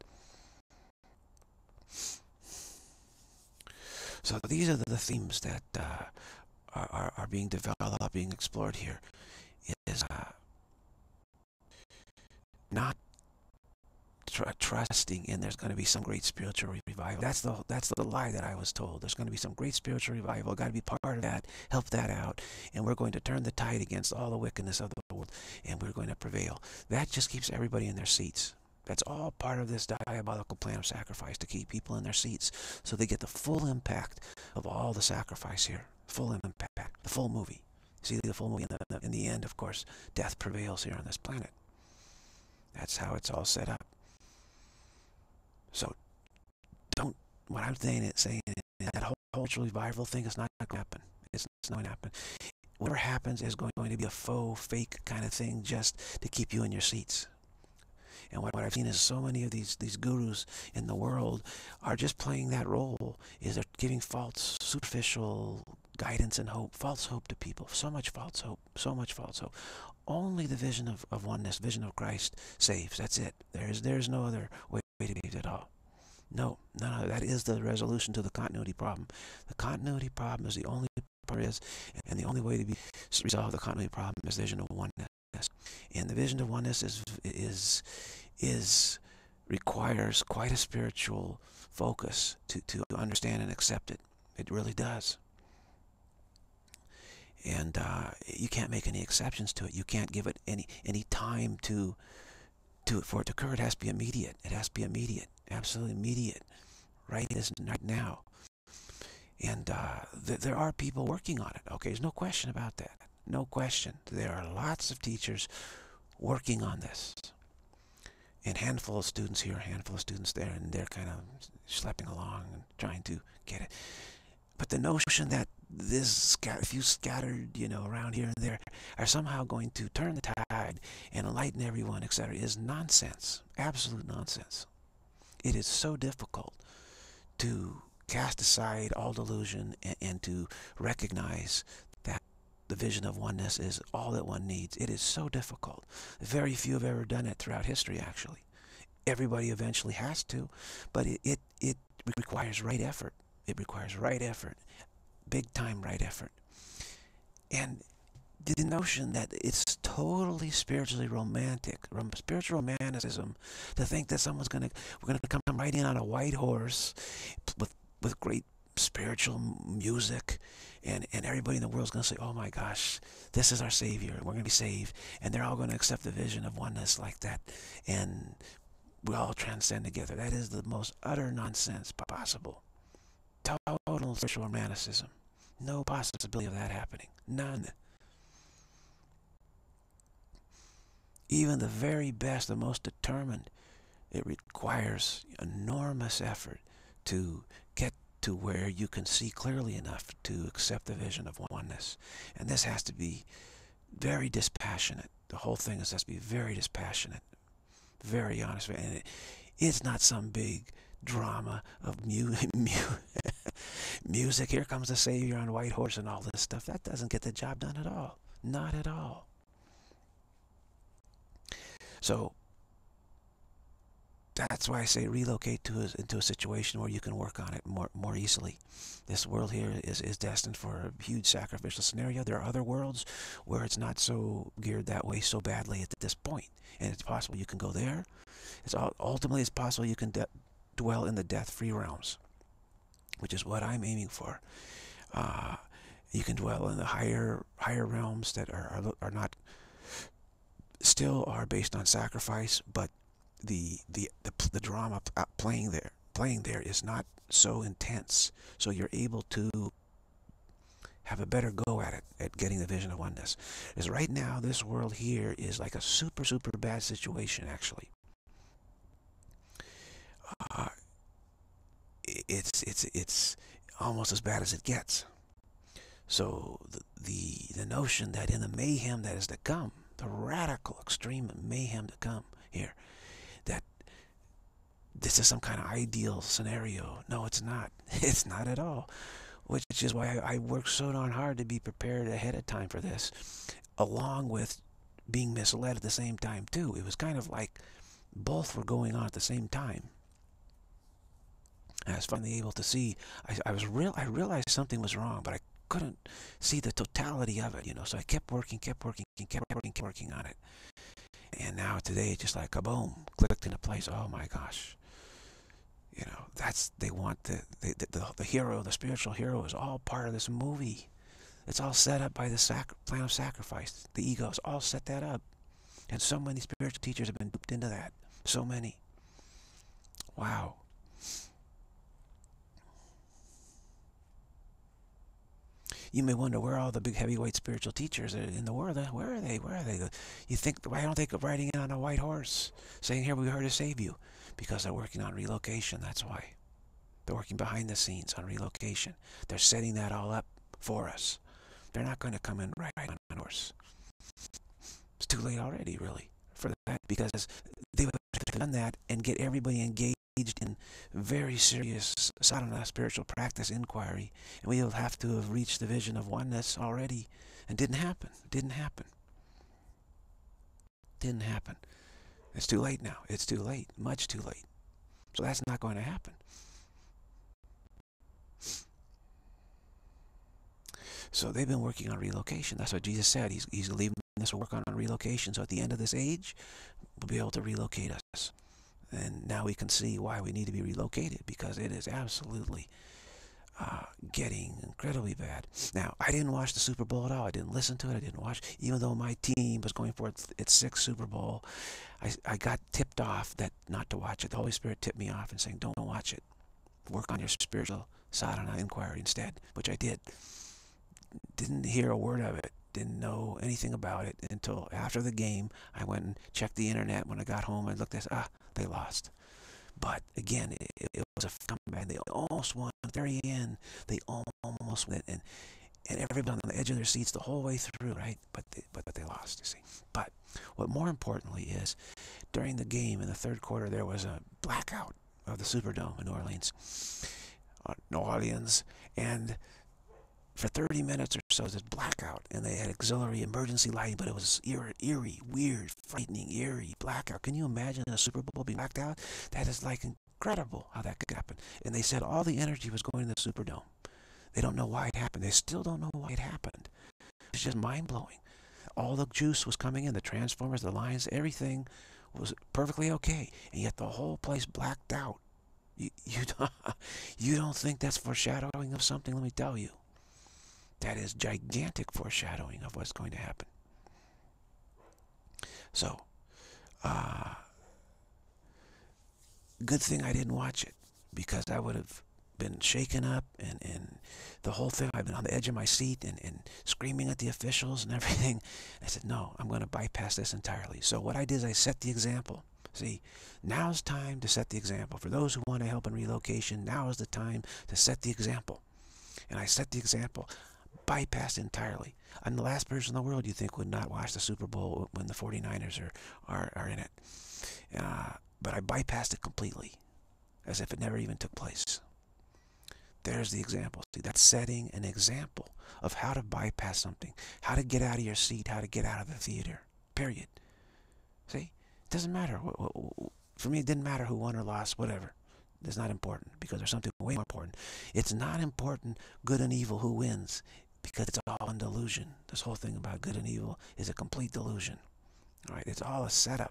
So these are the themes that uh, are, are, are being developed, being explored here. Is uh, not tr trusting in there's going to be some great spiritual revival. That's the that's the lie that I was told. There's going to be some great spiritual revival. Got to be part of that. Help that out, and we're going to turn the tide against all the wickedness of the world, and we're going to prevail. That just keeps everybody in their seats. That's all part of this diabolical plan of sacrifice, to keep people in their seats so they get the full impact of all the sacrifice here. Full impact, the full movie. See the full movie. In the, in the end, of course, death prevails here on this planet. That's how it's all set up. So don't, what I'm saying is saying that whole cultural revival thing is not going to happen. It's, it's not going to happen. Whatever happens is going, going to be a faux, fake kind of thing just to keep you in your seats. And what, what I've seen is so many of these, these gurus in the world are just playing that role, is they're giving false, superficial guidance and hope, false hope to people. So much false hope, so much false hope. Only the vision of, of oneness, vision of Christ saves. That's it. There's, there's no other way to be saved at all. No, no, no, that is the resolution to the continuity problem. The continuity problem is the only problem is, and the only way to be resolve the continuity problem is vision of oneness. And the vision of oneness is is is requires quite a spiritual focus to to understand and accept it. It really does. And uh, you can't make any exceptions to it. You can't give it any any time to to for it to occur. It has to be immediate. It has to be immediate. Absolutely immediate. Right this right now. And uh, th there are people working on it. Okay, there's no question about that. No question. There are lots of teachers working on this. And a handful of students here, a handful of students there, and they're kind of schlepping along and trying to get it. But the notion that this, a few scattered, you know, around here and there are somehow going to turn the tide and enlighten everyone, et cetera, is nonsense. Absolute nonsense. It is so difficult to cast aside all delusion and, and to recognize that the vision of oneness is all that one needs. It is so difficult. Very few have ever done it throughout history, actually. Everybody eventually has to, but it, it, it requires right effort. It requires right effort, big time right effort. And the notion that it's totally spiritually romantic, spiritual romanticism, to think that someone's going to, we're going to come right in on a white horse with, with great spiritual music, and, and everybody in the world is going to say, oh my gosh, this is our Savior, and we're going to be saved, and they're all going to accept the vision of oneness like that, and we all transcend together. That is the most utter nonsense possible. Total spiritual romanticism. No possibility of that happening. None. Even the very best, the most determined, it requires enormous effort to get to where you can see clearly enough to accept the vision of oneness. And this has to be very dispassionate. The whole thing has to be very dispassionate, very honest. And it, it's not some big drama of mu mu music. Here comes the Savior on a white horse and all this stuff. That doesn't get the job done at all. Not at all. So that's why I say relocate to a, into a situation where you can work on it more more easily. This world here is, is destined for a huge sacrificial scenario. There are other worlds where it's not so geared that way so badly at this point. And it's possible you can go there. It's ultimately it's possible you can dwell in the death-free realms, which is what I'm aiming for. Uh, you can dwell in the higher higher realms that are, are, are not, still are based on sacrifice, but the the the, the drama playing there playing there is not so intense, so you're able to have a better go at it, at getting the vision of oneness. Because right now, this world here is like a super, super bad situation, actually. Uh, it's, it's, it's almost as bad as it gets. So the, the, the notion that in the mayhem that is to come, the radical, extreme mayhem to come here, that this is some kind of ideal scenario. No, it's not. It's not at all. Which is why I, I worked so darn hard to be prepared ahead of time for this, along with being misled at the same time, too. It was kind of like both were going on at the same time. I was finally able to see, I, I was real, I realized something was wrong, but I couldn't see the totality of it, you know, so I kept working, kept working, kept working, kept working on it. And now today, it's just like kaboom, clicked into place. Oh my gosh. You know, that's, they want the, the, the, the hero, the spiritual hero is all part of this movie. It's all set up by the sac plan of sacrifice. The egos all set that up. And so many spiritual teachers have been duped into that. So many. Wow. You may wonder where all the big heavyweight spiritual teachers are in the world. Where are they? Where are they? You think, why don't they go riding in on a white horse, saying, here, we're here to save you? Because they're working on relocation, that's why. They're working behind the scenes on relocation. They're setting that all up for us. They're not going to come in right on a horse. It's too late already, really, for that, because they would have done that and get everybody engaged in very serious sadhana, spiritual practice inquiry, and we will have to have reached the vision of oneness already. And didn't happen. Didn't happen. Didn't happen. It's too late now. It's too late. Much too late. So that's not going to happen. So they've been working on relocation. That's what Jesus said. He's, he's leaving us to work on relocation. So at the end of this age, we'll be able to relocate us. And now we can see why we need to be relocated, because it is absolutely uh, getting incredibly bad. Now, I didn't watch the Super Bowl at all. I didn't listen to it. I didn't watch. Even though my team was going for its, its sixth Super Bowl, I, I got tipped off that not to watch it. The Holy Spirit tipped me off and saying, don't watch it. Work on your spiritual sadhana inquiry instead, which I did. Didn't hear a word of it. Didn't know anything about it until after the game. I went and checked the internet. When I got home, I looked at, ah, they lost. But again, it, it was a comeback. They almost won at the very end. They almost won it, and and everybody on the edge of their seats the whole way through, right? But they, but, but they lost, you see. But what more importantly is, during the game in the third quarter, there was a blackout of the Superdome in New Orleans, uh, New Orleans, and for thirty minutes or so, it was this blackout, and they had auxiliary emergency lighting, but it was eerie, eerie, weird, frightening, eerie blackout. Can you imagine a Super Bowl being blacked out? That is like incredible how that could happen. And they said all the energy was going to the Superdome. They don't know why it happened. They still don't know why it happened. It's just mind-blowing. All the juice was coming in, the transformers, the lines, everything was perfectly okay, and yet the whole place blacked out. You, you, don't, you don't think that's foreshadowing of something? Let me tell you. That is gigantic foreshadowing of what's going to happen. So, uh, good thing I didn't watch it, because I would have been shaken up, and, and the whole thing, I've been on the edge of my seat and, and screaming at the officials and everything. I said, no, I'm going to bypass this entirely. So what I did is I set the example. See, now's time to set the example. For those who want to help in relocation, now is the time to set the example. And I set the example. Bypassed entirely. I'm the last person in the world you think would not watch the Super Bowl when the forty-niners are, are, are in it. Uh, but I bypassed it completely, as if it never even took place. There's the example. See, that's setting an example of how to bypass something, how to get out of your seat, how to get out of the theater, period. See? It doesn't matter. For me, it didn't matter who won or lost, whatever. It's not important, because there's something way more important. It's not important good and evil who wins, because it's all an delusion. This whole thing about good and evil is a complete delusion. All right, it's all a setup.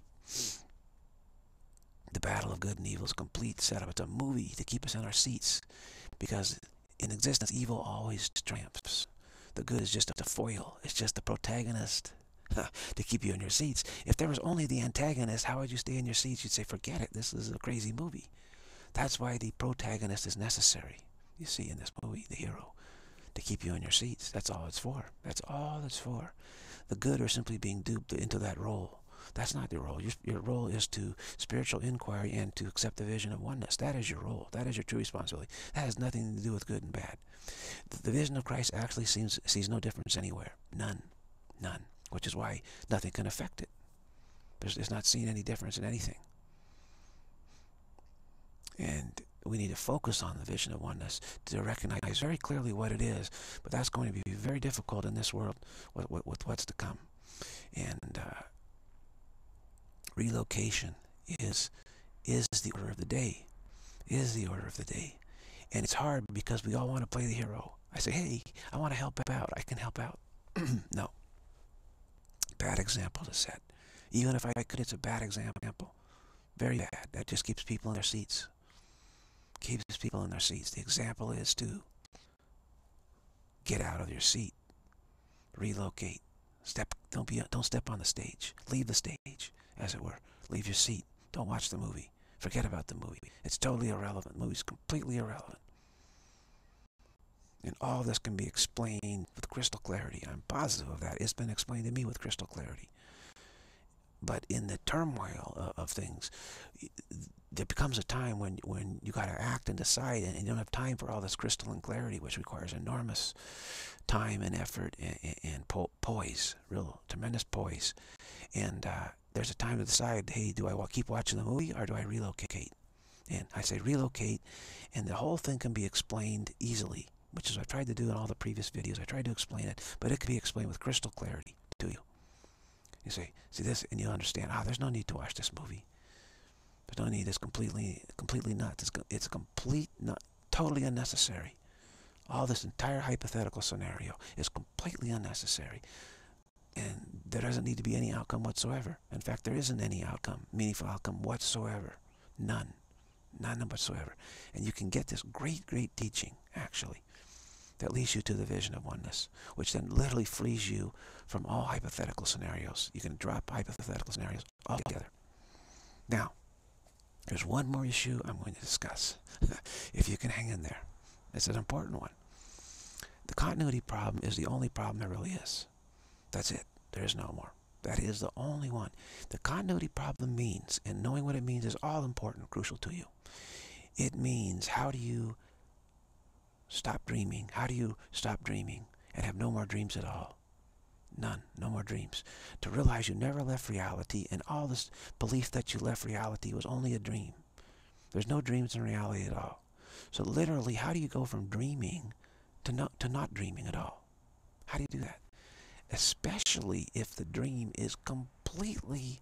The battle of good and evil is a complete setup. It's a movie to keep us in our seats, because in existence, evil always triumphs. The good is just a foil. It's just the protagonist to keep you in your seats. If there was only the antagonist, how would you stay in your seats? You'd say, forget it. This is a crazy movie. That's why the protagonist is necessary. You see, in this movie, the hero. to keep you in your seats. That's all it's for. That's all it's for. The good are simply being duped into that role. That's not your role. Your, your role is to spiritual inquiry and to accept the vision of oneness. That is your role. That is your true responsibility. That has nothing to do with good and bad. The, the vision of Christ actually seems, sees no difference anywhere. None. None. Which is why nothing can affect it. There's, it's not seeing any difference in anything. And we need to focus on the vision of oneness to recognize very clearly what it is. But that's going to be very difficult in this world with, with, with what's to come. And uh, relocation is is the order of the day. Is the order of the day. And it's hard because we all want to play the hero. I say, hey, I want to help out. I can help out. No. Bad example to set. Even if I could, it's a bad example. Very bad. That just keeps people in their seats. Keeps people in their seats. The example is to get out of your seat. Relocate. Step. Don't be. Don't step on the stage. Leave the stage, as it were. Leave your seat. Don't watch the movie. Forget about the movie. It's totally irrelevant. The movie's completely irrelevant. And all this can be explained with crystal clarity. I'm positive of that. It's been explained to me with crystal clarity. But in the turmoil of, of things, there becomes a time when, when you got to act and decide, and you don't have time for all this crystalline clarity, which requires enormous time and effort and, and po poise, real tremendous poise. And uh, there's a time to decide, hey, do I keep watching the movie or do I relocate? And I say relocate, and the whole thing can be explained easily, which is what I've tried to do in all the previous videos. I tried to explain it, but it can be explained with crystal clarity to you. You say, see this, and you'll understand, ah, there's no need to watch this movie. There's no need. It's completely, completely nuts. It's, it's complete, not, totally unnecessary. All this entire hypothetical scenario is completely unnecessary. And there doesn't need to be any outcome whatsoever. In fact, there isn't any outcome, meaningful outcome whatsoever. None. None whatsoever. And you can get this great, great teaching, actually, that leads you to the vision of oneness, which then literally frees you from all hypothetical scenarios. You can drop hypothetical scenarios altogether. Now, there's one more issue I'm going to discuss, if you can hang in there. It's an important one. The continuity problem is the only problem there really is. That's it. There is no more. That is the only one. The continuity problem means, and knowing what it means is all important, crucial to you. It means, how do you stop dreaming? How do you stop dreaming and have no more dreams at all? None. No more dreams. To realize you never left reality, and all this belief that you left reality was only a dream. There's no dreams in reality at all. So literally, how do you go from dreaming to not, to not dreaming at all? How do you do that? Especially if the dream is completely,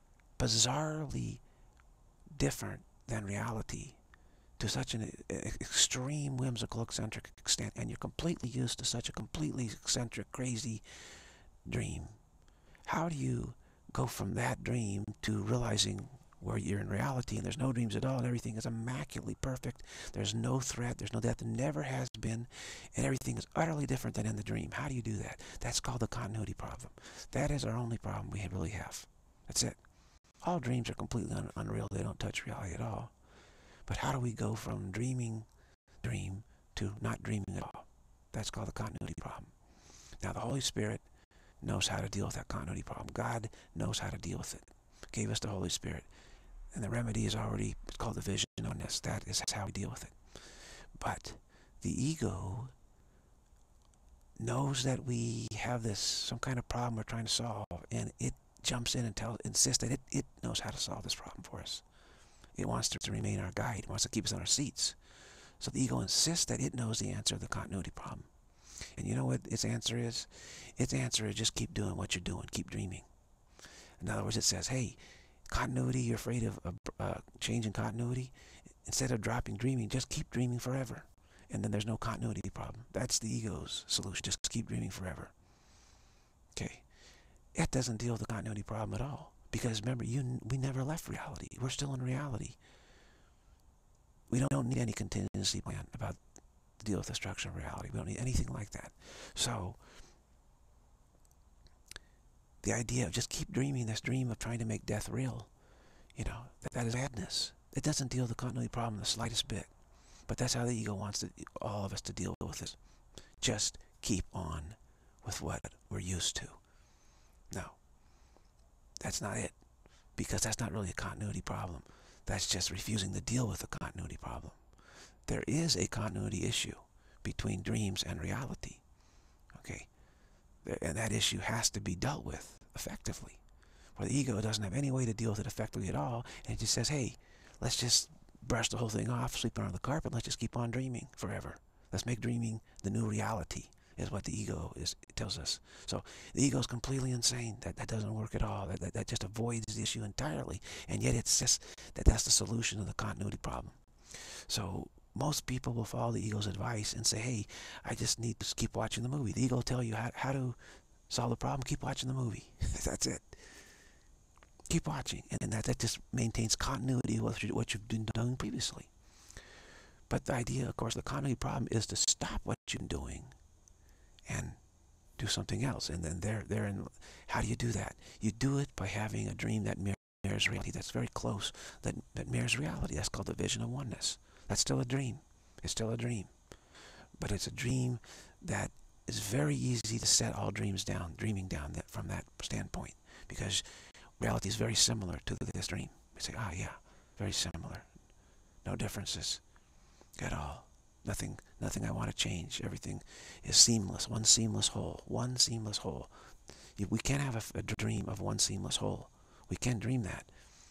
bizarrely different than reality, to such an extreme, whimsical, eccentric extent, and you're completely used to such a completely eccentric, crazy dream. How do you go from that dream to realizing where you're in reality and there's no dreams at all and everything is immaculately perfect? There's no threat, there's no death, there never has been, and everything is utterly different than in the dream. How do you do that? That's called the continuity problem. That is our only problem we really have. That's it. All dreams are completely un unreal. They don't touch reality at all. But how do we go from dreaming dream to not dreaming at all? That's called the continuity problem. Now, the Holy Spirit knows how to deal with that continuity problem. God knows how to deal with it. Gave us the Holy Spirit. And the remedy is already, it's called the vision of oneness. That is how we deal with it. But the ego knows that we have this, some kind of problem we're trying to solve, and it jumps in and tells, insists that it, it knows how to solve this problem for us. It wants to remain our guide. It wants to keep us on our seats. So the ego insists that it knows the answer to the continuity problem. And you know what its answer is? Its answer is just keep doing what you're doing. Keep dreaming. In other words, it says, hey, continuity, you're afraid of uh, uh, changing continuity. Instead of dropping dreaming, just keep dreaming forever. And then there's no continuity problem. That's the ego's solution. Just keep dreaming forever. Okay. It doesn't deal with the continuity problem at all. Because remember, you, we never left reality. We're still in reality. We don't, don't need any contingency plan about to deal with the structure of reality. We don't need anything like that. So, the idea of just keep dreaming this dream of trying to make death real, you know, that, that is madness. It doesn't deal with the continuity problem the slightest bit. But that's how the ego wants to, all of us to deal with this. just keep on with what we're used to. No, that's not it, because that's not really a continuity problem. That's just refusing to deal with the continuity problem. There is a continuity issue between dreams and reality. Okay, and that issue has to be dealt with effectively. Where the ego doesn't have any way to deal with it effectively at all, and it just says, hey, let's just brush the whole thing off, sweep it under the carpet, let's just keep on dreaming forever. Let's make dreaming the new reality, is what the ego is tells us. So the ego is completely insane. That that doesn't work at all. That, that that just avoids the issue entirely. And yet it's just that that's the solution to the continuity problem. So most people will follow the ego's advice and say, hey, I just need to keep watching the movie. The ego will tell you how, how to solve the problem. Keep watching the movie. That's it. Keep watching. And that, that just maintains continuity with what you've been doing previously. But the idea, of course, the continuity problem is to stop what you're doing and do something else. And then there, there, and how do you do that? You do it by having a dream that mirrors reality, that's very close, that, that mirrors reality. That's called the vision of oneness. That's still a dream. It's still a dream. But it's a dream that is very easy to set all dreams down, dreaming down that from that standpoint. Because reality is very similar to this dream. You say, ah, yeah, very similar. No differences at all. Nothing, nothing I want to change. Everything is seamless. One seamless whole. One seamless whole. We can't have a, a dream of one seamless whole. We can dream that.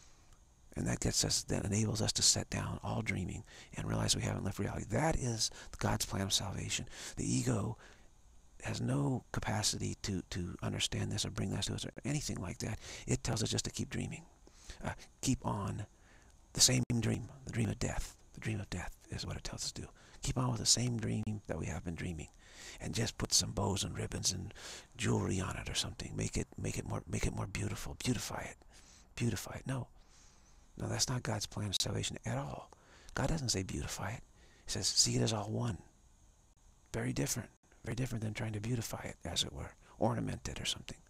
And that gets us, that enables us to set down all dreaming and realize we haven't left reality. That is God's plan of salvation. The ego has no capacity to, to understand this or bring this to us or anything like that. It tells us just to keep dreaming. Uh, keep on the same dream, the dream of death. The dream of death is what it tells us to do. Keep on with the same dream that we have been dreaming, and just put some bows and ribbons and jewelry on it or something. Make it, make it more, make it more beautiful. Beautify it. Beautify it. No. No, that's not God's plan of salvation at all. God doesn't say beautify it. He says see it as all one. Very different. Very different than trying to beautify it, as it were. Ornament it or something.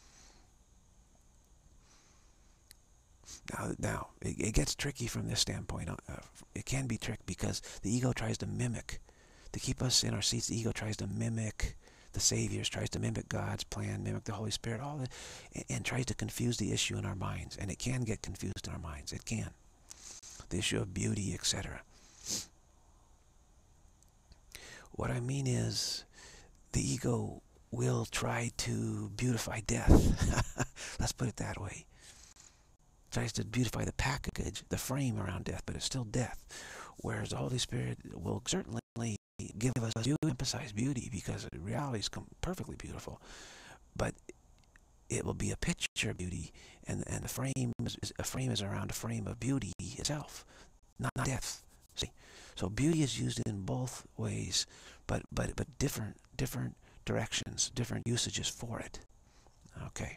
Now, now it, it gets tricky from this standpoint. Uh, it can be tricky because the ego tries to mimic. To keep us in our seats, the ego tries to mimic the Savior's, tries to mimic God's plan, mimic the Holy Spirit, all that, and, and tries to confuse the issue in our minds. And it can get confused in our minds. It can. The issue of beauty, et cetera. What I mean is, the ego will try to beautify death. Let's put it that way. Tries to beautify the package, the frame around death, but it's still death. Whereas the Holy Spirit will certainly give us, you emphasize beauty, because reality is perfectly beautiful. But it will be a picture of beauty, and and the frame is, a frame is around a frame of beauty itself, not, not death. See, so beauty is used in both ways, but but but different different directions, different usages for it. Okay.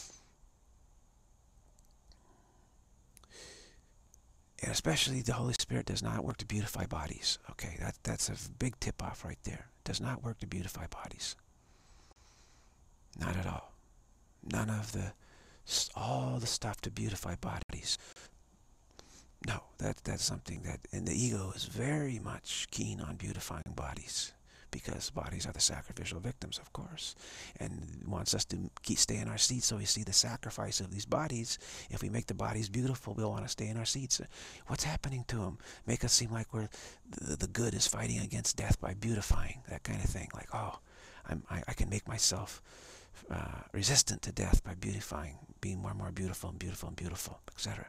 And especially the Holy Spirit does not work to beautify bodies. Okay, that that's a big tip-off right there. It does not work to beautify bodies. Not at all. None of the, all the stuff to beautify bodies. No, that that's something that, and the ego is very much keen on beautifying bodies, because bodies are the sacrificial victims, of course, and wants us to keep stay in our seats. So we see the sacrifice of these bodies. If we make the bodies beautiful, we'll want to stay in our seats. What's happening to them? Make us seem like we're the, the good is fighting against death by beautifying, that kind of thing. Like, oh, I'm, I, I can make myself uh, resistant to death by beautifying, being more and more beautiful and beautiful and beautiful, et cetera.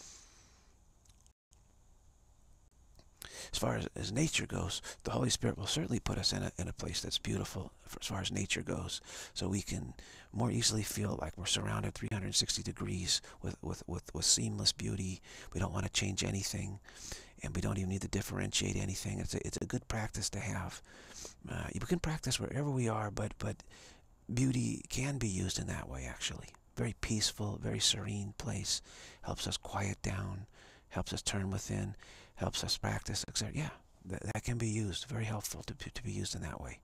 As far as, as nature goes, the Holy Spirit will certainly put us in a, in a place that's beautiful as far as nature goes, so we can more easily feel like we're surrounded three hundred sixty degrees with, with, with, with seamless beauty. We don't want to change anything, and we don't even need to differentiate anything. It's a, it's a good practice to have. Uh, we can practice wherever we are, but, but beauty can be used in that way, actually. Very peaceful, very serene place. Helps us quiet down, helps us turn within, helps us practice, et cetera. Yeah, that, that can be used. Very helpful to, to be used in that way.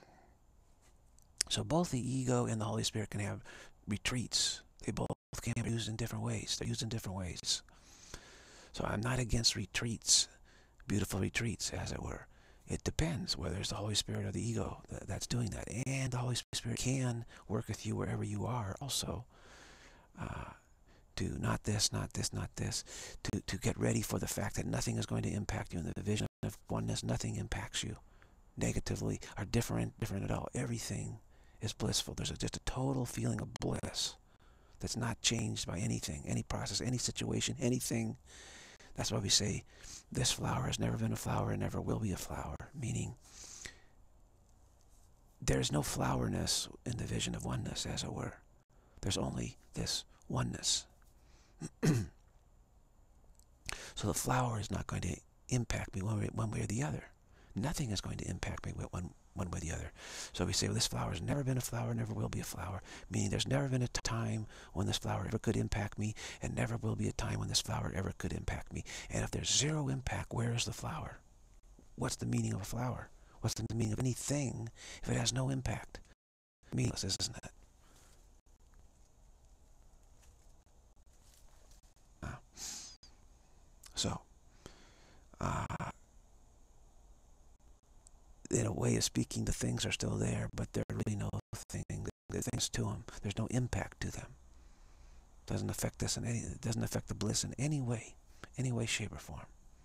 So both the ego and the Holy Spirit can have retreats. They both can be used in different ways. They're used in different ways. So I'm not against retreats, beautiful retreats, as it were. It depends whether it's the Holy Spirit or the ego that, that's doing that. And the Holy Spirit can work with you wherever you are also. Uh, to not this, not this, not this. To, to get ready for the fact that nothing is going to impact you in the vision of oneness. Nothing impacts you negatively or different, different at all. Everything is blissful. There's a, just a total feeling of bliss that's not changed by anything, any process, any situation, anything. That's why we say this flower has never been a flower and never will be a flower, meaning there's no flowerness in the vision of oneness, as it were. There's only this oneness. So the flower is not going to impact me one way, one way or the other. Nothing is going to impact me one, one way or the other. So we say, well, this flower has never been a flower, never will be a flower, meaning there's never been a time when this flower ever could impact me, and never will be a time when this flower ever could impact me. And if there's zero impact, where is the flower? What's the meaning of a flower? What's the meaning of anything if it has no impact? Meaningless, isn't it? Uh, so, uh, in a way of speaking, the things are still there, but there really no thing, the things to them. There's no impact to them. Doesn't affect us in any. It doesn't affect the bliss in any way, any way, shape, or form.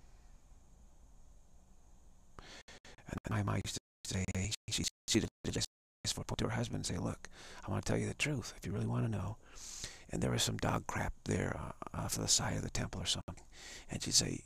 And my mom used to say, hey, she she did just for to her husband and say, look, I want to tell you the truth if you really want to know. And there was some dog crap there uh, off to the side of the temple or something, and she'd say,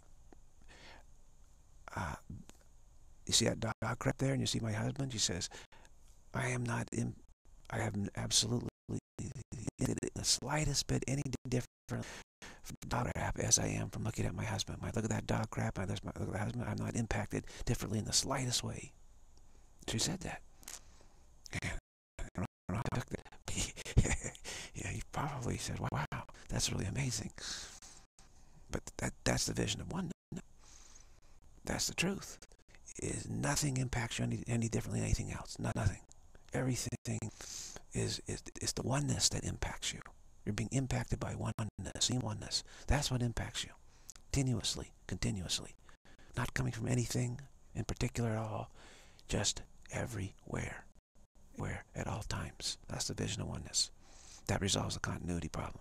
uh, you see that dog crap there, and you see my husband? She says, I am not in, I have absolutely the slightest bit any different from dog crap as I am from looking at my husband. When I look at that dog crap, and I look at my husband, I'm not impacted differently in the slightest way. She said that. And I don't know how I took that. Yeah, he probably said, wow, that's really amazing. But that that's the vision of oneness. That's the truth. Is nothing impacts you any, any differently than anything else. Not, nothing. Everything is, is is the oneness that impacts you. You're being impacted by oneness, same oneness. That's what impacts you. Continuously, continuously. Not coming from anything in particular at all. Just everywhere. Where at all times. That's the vision of oneness. That resolves the continuity problem.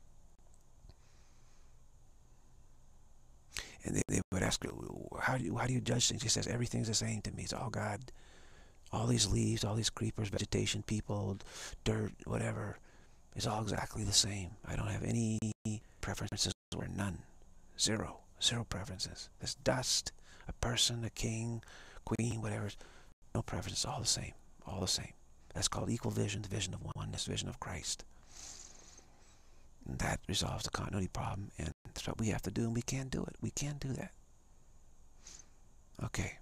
And they, they would ask her, how do you, how do you judge things? He says, everything's the same to me. It's all God. All these leaves, all these creepers, vegetation, people, dirt, whatever, is all exactly the same. I don't have any preferences or none. Zero. Zero preferences. There's dust, a person, a king, queen, whatever. No preferences. All the same. All the same. That's called equal vision, the vision of oneness, vision of Christ. And that resolves the continuity problem, and that's what we have to do, and we can't do it. We can't do that. Okay.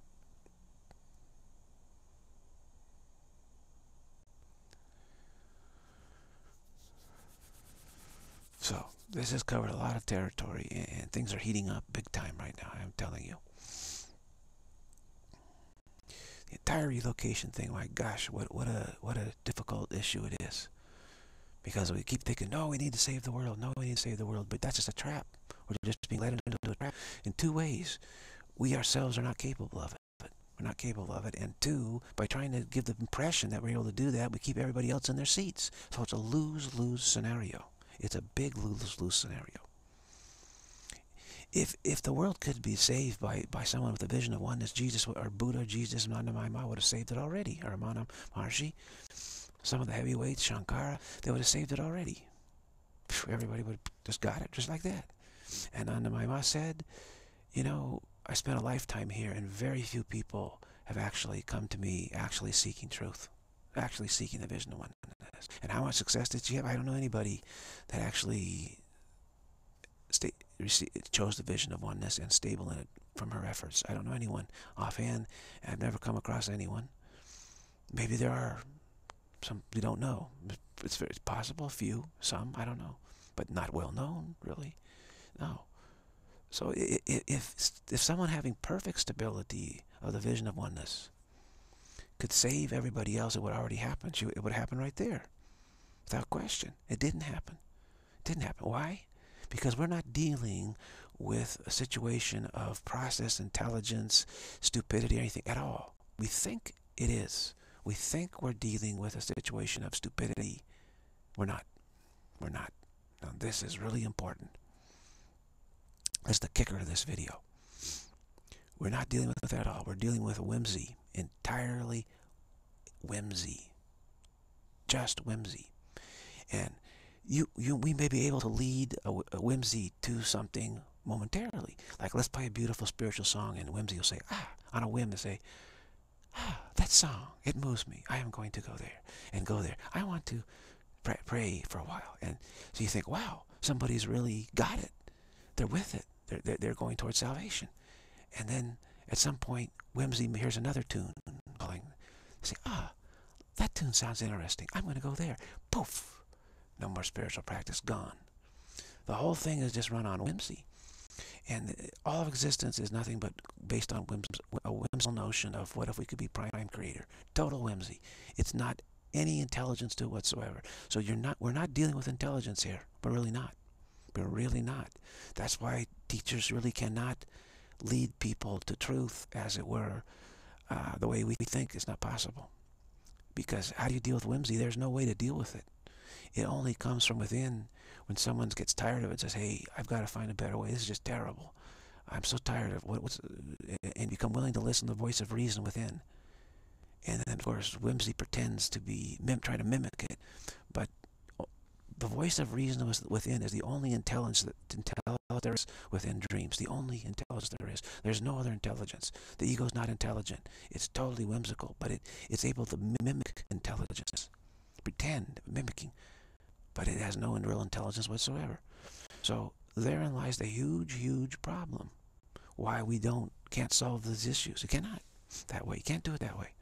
So, this has covered a lot of territory, and things are heating up big time right now, I'm telling you. The entire relocation thing, my gosh, what, what, a, what a difficult issue it is. Because we keep thinking, no, we need to save the world. No, we need to save the world. But that's just a trap. We're just being led into a trap in two ways. We ourselves are not capable of it. We're not capable of it. And two, by trying to give the impression that we're able to do that, we keep everybody else in their seats. So it's a lose-lose scenario. It's a big lose-lose scenario. If if the world could be saved by, by someone with a vision of oneness, Jesus or Buddha, Jesus, Nanda Maima would have saved it already. Or Ramana Maharshi. Some of the heavyweights, Shankara, they would have saved it already. Everybody would have just got it, just like that. And Nanda Maima said, you know, I spent a lifetime here, and very few people have actually come to me actually seeking truth, actually seeking the vision of oneness. And how much success did she have? I don't know anybody that actually stay, chose the vision of oneness and stable in it from her efforts. I don't know anyone offhand. I've never come across anyone. Maybe there are. Some we don't know. It's, very, it's possible, a few, some, I don't know. But not well known, really. No. So if, if, if someone having perfect stability of the vision of oneness could save everybody else, it would already happen. It would happen right there. Without question. It didn't happen. It didn't happen. Why? Because we're not dealing with a situation of process, intelligence, stupidity, or anything at all. We think it is. We think we're dealing with a situation of stupidity. We're not. We're not. Now, this is really important. That's the kicker to this video. We're not dealing with that at all. We're dealing with whimsy. Entirely whimsy. Just whimsy. And you, you, we may be able to lead a, a whimsy to something momentarily. Like, let's play a beautiful spiritual song, and whimsy will say, ah, on a whim, to say, ah, that song, it moves me. I am going to go there and go there. I want to pray, pray for a while. And so you think, wow, somebody's really got it. They're with it. They're, they're, they're going towards salvation. And then at some point, whimsy hears another tune calling. Say, ah, that tune sounds interesting. I'm going to go there. Poof. No more spiritual practice. Gone. The whole thing is just run on whimsy. And all of existence is nothing but based on whims, a whimsical notion of what if we could be prime creator. Total whimsy. It's not any intelligence to it whatsoever. So you're not. We're not dealing with intelligence here. We're really not. We're really not. That's why teachers really cannot lead people to truth, as it were, uh, the way we think is not possible. Because how do you deal with whimsy? There's no way to deal with it. It only comes from within. When someone gets tired of it, says, hey, I've got to find a better way. This is just terrible. I'm so tired of what, what's, and become willing to listen to the voice of reason within. And then, of course, whimsy pretends to be, mim, try to mimic it. But the voice of reason within is the only intelligence that intelligence there is within dreams. The only intelligence there is. There's no other intelligence. The ego is not intelligent. It's totally whimsical, but it, it's able to mimic intelligence. Pretend, mimicking. But it has no real intelligence whatsoever. So therein lies the huge, huge problem. Why we don't can't solve these issues. You cannot that way. You can't do it that way.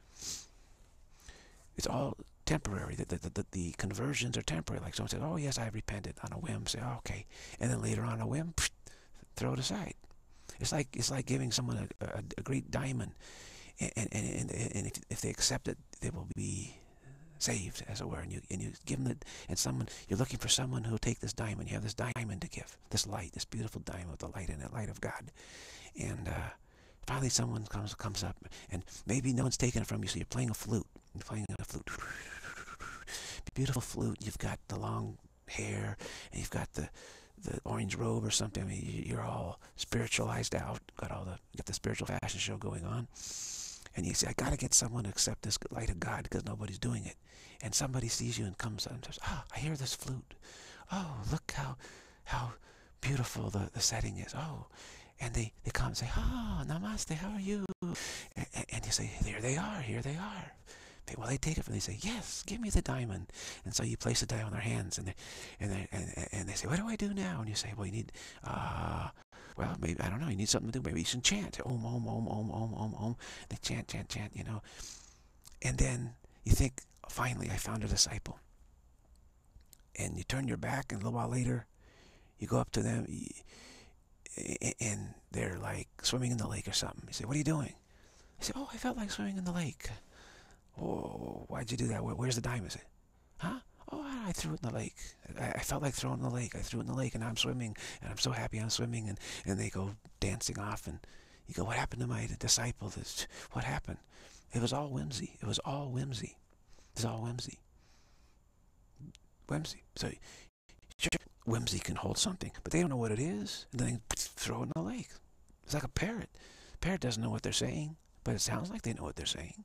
It's all temporary. The, the, the, the conversions are temporary. Like someone says, oh yes, I repented on a whim. Say, oh, okay. And then later on a whim, psh, throw it aside. It's like it's like giving someone a, a, a great diamond. And, and, and, and if, if they accept it, they will be saved, as it were, and you and you give them it, and someone you're looking for someone who will take this diamond. You have this diamond to give, this light, this beautiful diamond with the light in it, light of God, and uh, finally someone comes comes up, and maybe no one's taking it from you, so you're playing a flute, you're playing a flute, beautiful flute. You've got the long hair, and you've got the the orange robe or something. I mean, you're all spiritualized out, got all the got the spiritual fashion show going on. And you say, I got to get someone to accept this light of God because nobody's doing it. And somebody sees you and comes up and says, oh, I hear this flute. Oh, look how how beautiful the, the setting is. Oh, and they, they come and say, oh, namaste, how are you? And, and you say, there they are, here they are. Well, they take it from they say, yes, give me the diamond. And so you place the diamond in their hands, and they, and, they, and, and they say, what do I do now? And you say, well, you need, uh, well, maybe, I don't know, you need something to do. Maybe you should chant. Om, om, om, om, om, om, om. They chant, chant, chant, you know. And then you think, finally, I found a disciple. And you turn your back, and a little while later, you go up to them, and they're like swimming in the lake or something. You say, what are you doing? They say, oh, I felt like swimming in the lake. Oh, why'd you do that? Where, where's the diamond? Say, huh? Oh, I threw it in the lake. I, I felt like throwing it in the lake. I threw it in the lake, and I'm swimming, and I'm so happy I'm swimming. And, and they go dancing off, and you go, what happened to my disciple? This, what happened? It was all whimsy. It was all whimsy. It was all whimsy. Whimsy. So sure, whimsy can hold something, but they don't know what it is, and then they throw it in the lake. It's like a parrot. A parrot doesn't know what they're saying, but it sounds like they know what they're saying.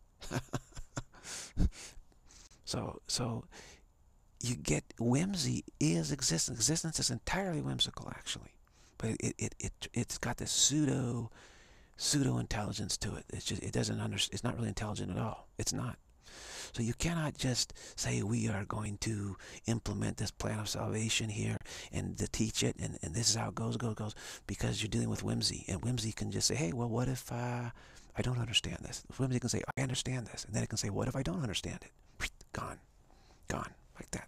so, so you get whimsy is existence. Existence is entirely whimsical, actually, but it it it it's got this pseudo pseudo intelligence to it. It's just it doesn't under. It's not really intelligent at all. It's not. So you cannot just say we are going to implement this plan of salvation here and to teach it, and, and this is how it goes, goes, goes, because you're dealing with whimsy, and whimsy can just say, hey, well, what if uh, I don't understand this? Whimsy can say, I understand this, and then it can say, what if I don't understand it? Gone, gone, like that.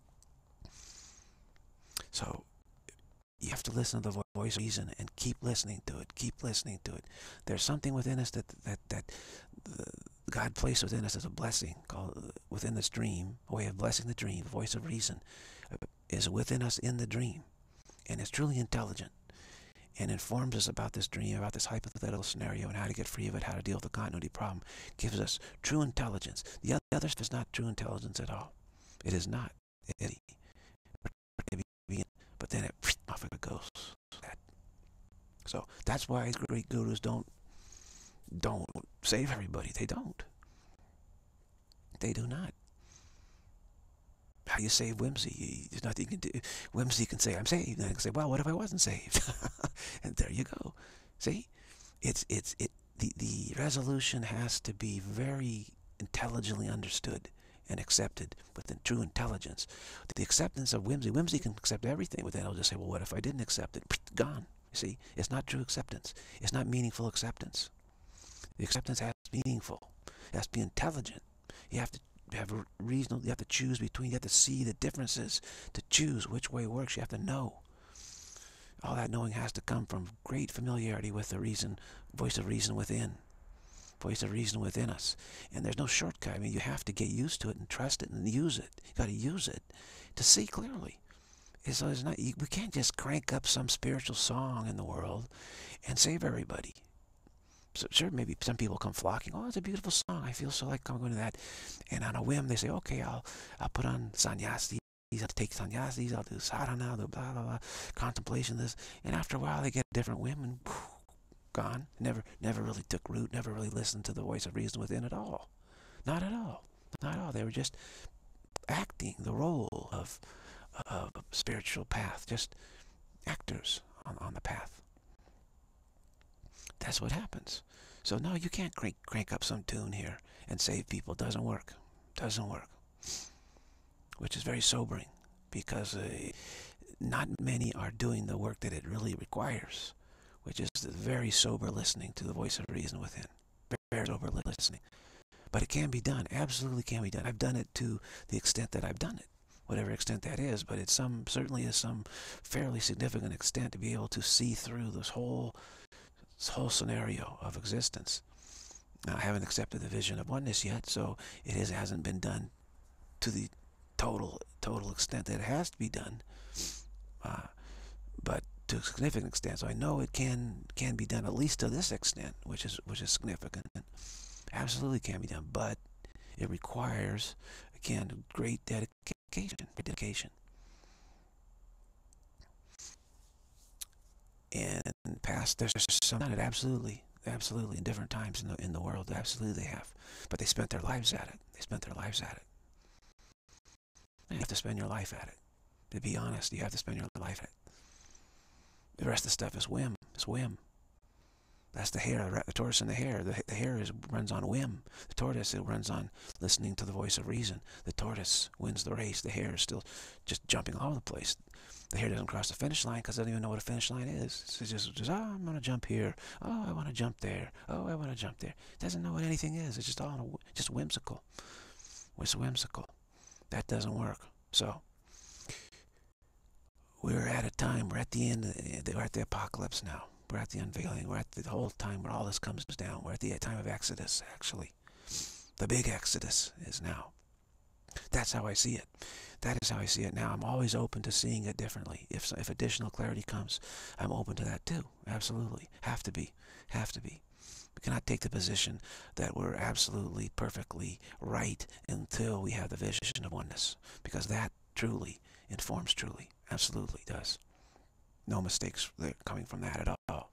So you have to listen to the voice of reason and keep listening to it, keep listening to it. There's something within us that that that uh, God placed within us as a blessing, called uh, within this dream, a way of blessing the dream. The voice of reason uh, is within us in the dream, and it's truly intelligent. and informs us about this dream, about this hypothetical scenario, and how to get free of it, how to deal with the continuity problem, gives us true intelligence. The other stuff is not true intelligence at all. It is not. It, but then it off it goes. So that's why great gurus don't don't save everybody. They don't. They do not. How do you save whimsy? There's nothing you can do. Whimsy can say, I'm saved. And I can say, well, what if I wasn't saved? And there you go. See? It's, it's, it, the, the resolution has to be very intelligently understood and accepted with true intelligence. The acceptance of whimsy, whimsy can accept everything, but then it'll just say, well, what if I didn't accept it? Gone. You see? It's not true acceptance. It's not meaningful acceptance. The acceptance has to be meaningful. It has to be intelligent. You have to have a reasonable, you have to choose between, you have to see the differences to choose which way works. You have to know. All that knowing has to come from great familiarity with the reason, voice of reason within. Voice of reason within us. And there's no shortcut. I mean, you have to get used to it and trust it and use it. You got to use it to see clearly. So it's not, we can't just crank up some spiritual song in the world and save everybody. So sure, maybe some people come flocking. Oh, it's a beautiful song. I feel so like I'm going to that. And on a whim, they say, okay, I'll I'll put on sannyasis. I'll take sannyasis. I'll do sadhana, do blah, blah, blah, contemplation, this. And after a while, they get a different whim and whew, gone. Never, never really took root. Never really listened to the voice of reason within at all. Not at all. Not at all. They were just acting the role of, of a spiritual path. Just actors on, on the path. That's what happens. So no, you can't crank, crank up some tune here and save people. Doesn't work. Doesn't work. Which is very sobering, because uh, not many are doing the work that it really requires, which is the very sober listening to the voice of reason within. Very sober listening. But it can be done. Absolutely can be done. I've done it to the extent that I've done it. Whatever extent that is, but it's some certainly is some fairly significant extent to be able to see through this whole This whole scenario of existence. Now, I haven't accepted the vision of oneness yet, so it is, hasn't been done to the total total extent that it has to be done, uh, but to a significant extent. So I know it can can be done at least to this extent, which is which is significant. Absolutely can be done, but it requires, again, great dedication. Dedication. And past, there's some done it, absolutely, absolutely, in different times in the in the world, absolutely they have. But they spent their lives at it. They spent their lives at it. You have to spend your life at it. To be honest, you have to spend your life at it. The rest of the stuff is whim. It's whim. That's the hare, the tortoise and the hare. The, the hare is, runs on whim. The tortoise, it runs on listening to the voice of reason. The tortoise wins the race. The hare is still just jumping all over the place. The hare doesn't cross the finish line because it doesn't even know what a finish line is. It's just, just, oh, I'm going to jump here. Oh, I want to jump there. Oh, I want to jump there. It doesn't know what anything is. It's just all just whimsical. It's whimsical. That doesn't work. So, we're at a time, we're at the end, we're at the apocalypse now. We're at the unveiling. We're at the whole time where all this comes down. We're at the time of Exodus, actually. The big Exodus is now. That's how I see it. That is how I see it now. I'm always open to seeing it differently. If if additional clarity comes, I'm open to that too. Absolutely. Have to be. Have to be. We cannot take the position that we're absolutely, perfectly right until we have the vision of oneness. Because that truly informs truly. Absolutely does. No mistakes coming from that at all.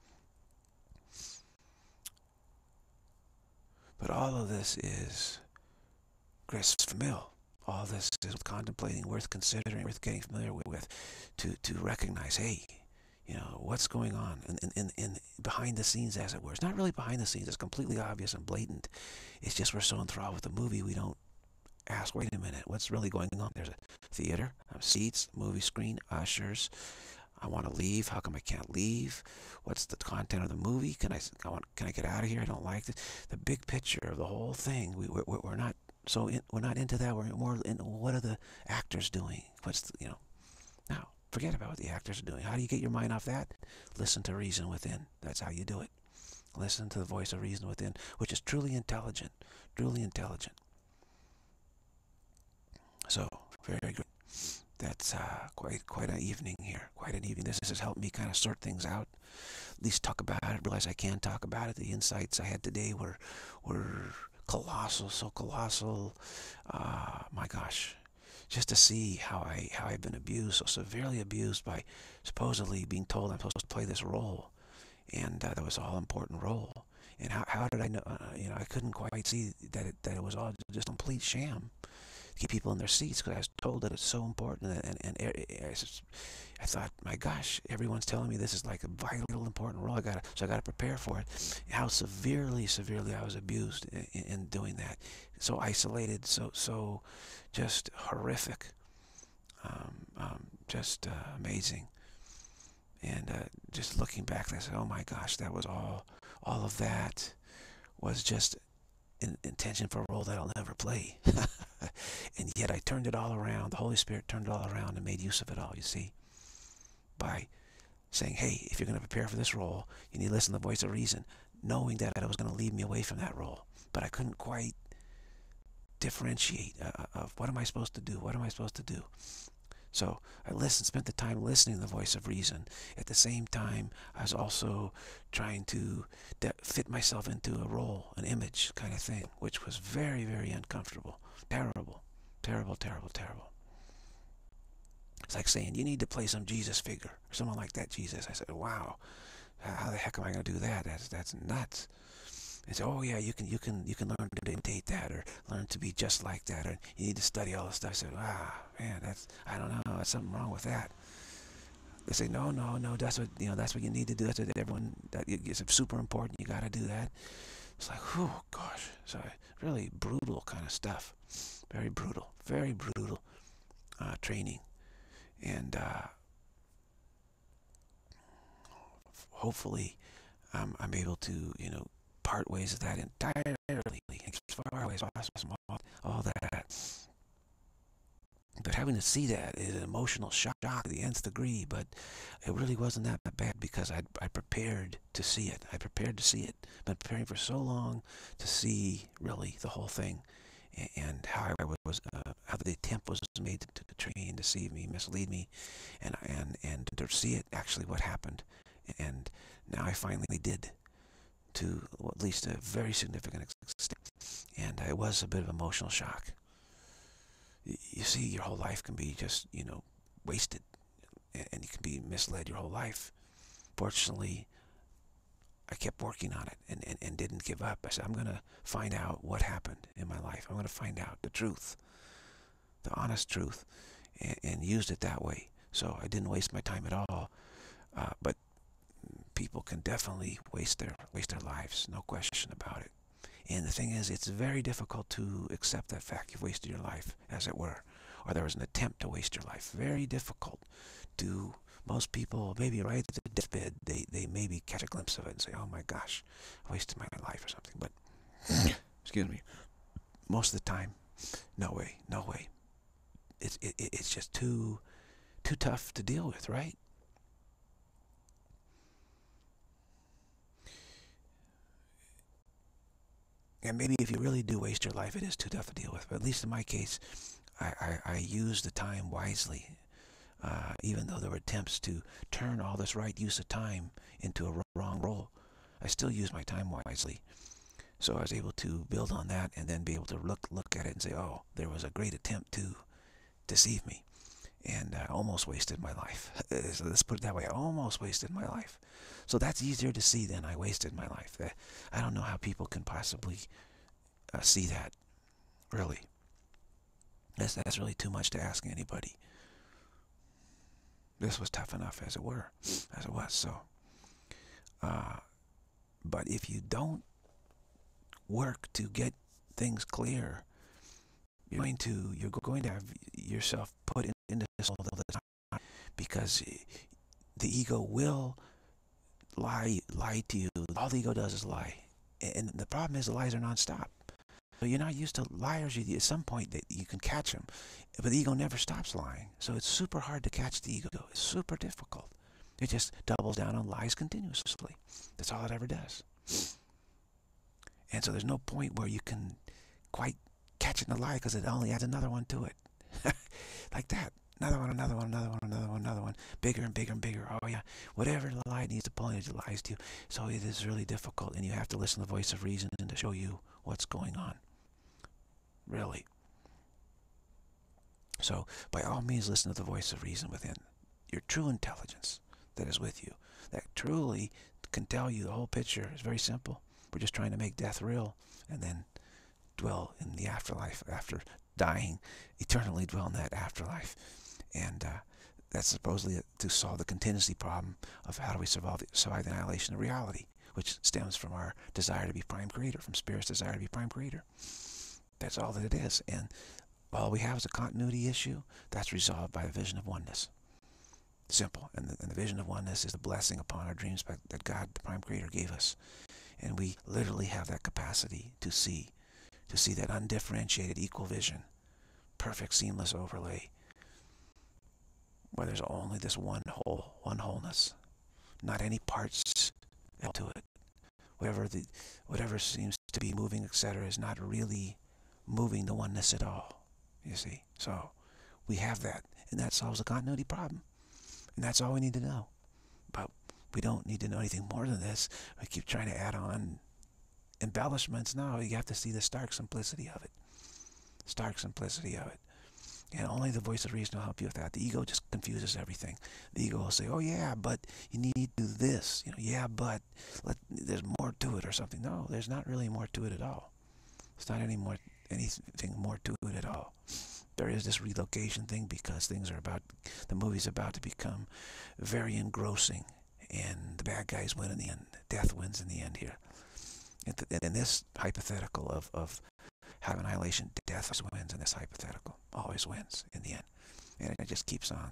But all of this is grist for mill. All this is contemplating, worth considering, worth getting familiar with, to, to recognize, hey, you know, what's going on in, in, in, in behind the scenes, as it were. It's not really behind the scenes. It's completely obvious and blatant. It's just we're so enthralled with the movie, we don't ask, wait a minute, what's really going on? There's a theater, seats, movie screen, ushers. I want to leave. How come I can't leave? What's the content of the movie? Can I, I want, can I get out of here? I don't like this. The big picture of the whole thing. We, we're, we're not so in, we're not into that. We're more in what are the actors doing? What's the, you know? Now forget about what the actors are doing. How do you get your mind off that? Listen to reason within. That's how you do it. Listen to the voice of reason within, which is truly intelligent. Truly intelligent. So very, very good. that's uh, quite quite an evening here. Quite an evening. This has helped me kind of sort things out. At least talk about it. Realize I can talk about it. The insights I had today were were colossal, so colossal. Uh, my gosh, just to see how I how I've been abused, so severely abused by supposedly being told I'm supposed to play this role, and uh, that was an all important role. And how how did I know? Uh, you know, I couldn't quite see that it that it was all just a complete sham to keep people in their seats because I was told that it's so important. And and, and I, just, I thought, my gosh, everyone's telling me this is like a vital, important role. I got so I got to prepare for it. How severely, severely I was abused in, in doing that. So isolated, so so just horrific, um, um, just uh, amazing. And uh, just looking back, I said, oh my gosh, that was all. All of that was just an intention for a role that I'll never play. And yet I turned it all around. The Holy Spirit turned it all around and made use of it all, you see, by saying, hey, if you're going to prepare for this role, you need to listen to the voice of reason, knowing that it was going to lead me away from that role. But I couldn't quite differentiate uh, of what am I supposed to do? What am I supposed to do? So I listened, spent the time listening to the voice of reason. At the same time, I was also trying to fit myself into a role, an image kind of thing, which was very, very uncomfortable. Terrible, terrible, terrible, terrible. It's like saying, you need to play some Jesus figure, or someone like that, Jesus. I said, wow, how the heck am I going to do that? That's, that's nuts. And say, oh yeah, you can you can you can learn to imitate that, or learn to be just like that, or you need to study all this stuff. I said, ah, man, that's I don't know, there's something wrong with that. They say, no, no, no, that's what you know, that's what you need to do. That's what everyone that it's super important. You got to do that. It's like, whew, gosh, so really brutal kind of stuff, very brutal, very brutal uh, training, and uh, hopefully, um, I'm able to you know. part ways of that entirely, as far away as possible, all, all that. But having to see that is an emotional shock to the nth degree, but it really wasn't that bad because I I prepared to see it. I prepared to see it. Been preparing for so long to see really the whole thing, and how I was, uh, how the attempt was made to, to train, deceive me, mislead me, and and and to see it actually what happened, and now I finally did. To well, at least a very significant extent, and it was a bit of emotional shock. You see, your whole life can be just you know wasted, and you can be misled your whole life. Fortunately, I kept working on it and, and, and didn't give up. I said, I'm going to find out what happened in my life. I'm going to find out the truth, the honest truth, and, and used it that way. So I didn't waste my time at all. Uh, but people can definitely waste their waste their lives, no question about it. And the thing is, it's very difficult to accept that fact you've wasted your life, as it were, or there was an attempt to waste your life. Very difficult. To most people, maybe right at the deathbed, they they maybe catch a glimpse of it and say, "Oh my gosh, I wasted my life" or something. But excuse me, most of the time, no way, no way. It's it, it's just too too tough to deal with, right? And maybe if you really do waste your life, it is too tough to deal with. But at least in my case, I, I, I used the time wisely, uh, even though there were attempts to turn all this right use of time into a wrong role. I still used my time wisely. So I was able to build on that and then be able to look look at it and say, oh, there was a great attempt to deceive me. And I almost wasted my life. So let's put it that way. I almost wasted my life. So that's easier to see than I wasted my life. I don't know how people can possibly uh, see that, really. That's, that's really too much to ask anybody. This was tough enough as it were, as it was. So, uh, but if you don't work to get things clear, you're going to you're going to have yourself put in, into this all the time, because the ego will lie lie to you. All the ego does is lie, and the problem is the lies are nonstop. So you're not used to liars. You, at some point that you can catch them, but the ego never stops lying. So it's super hard to catch the ego. It's super difficult. It just doubles down on lies continuously. That's all it ever does. And so there's no point where you can quite catch it in a lie, because it only adds another one to it. Like that. Another one, another one, another one, another one, another one. Bigger and bigger and bigger. Oh yeah. Whatever the lie needs to pull into lies to you. So it is really difficult, and you have to listen to the voice of reason to show you what's going on. Really. So by all means, listen to the voice of reason within. Your true intelligence that is with you. That truly can tell you the whole picture. Is very simple. We're just trying to make death real, and then dwell in the afterlife after dying, eternally dwell in that afterlife. And uh, that's supposedly to solve the contingency problem of how do we survive, survive the annihilation of reality, which stems from our desire to be prime creator, from Spirit's desire to be prime creator. That's all that it is. And all we have is a continuity issue. That's resolved by the vision of oneness. Simple. And the, and the vision of oneness is the blessing upon our dreams that God, the prime creator, gave us. And we literally have that capacity to see, to see that undifferentiated equal vision, perfect seamless overlay, where there's only this one whole, one wholeness, not any parts to it. Whatever the, whatever seems to be moving, et cetera, is not really moving the oneness at all. You see, so we have that, and that solves the continuity problem, and that's all we need to know. But we don't need to know anything more than this. We keep trying to add on embellishments. No, you have to see the stark simplicity of it. Stark simplicity of it. And only the voice of reason will help you with that. The ego just confuses everything. The ego will say, oh yeah, but you need to do this. You know, yeah, but let, there's more to it or something. No, there's not really more to it at all. It's not any more, anything more to it at all. There is this relocation thing because things are about, the movie's about to become very engrossing, and the bad guys win in the end. Death wins in the end here. And in this hypothetical of, of have annihilation, death wins in this hypothetical. Always wins in the end. And it just keeps on,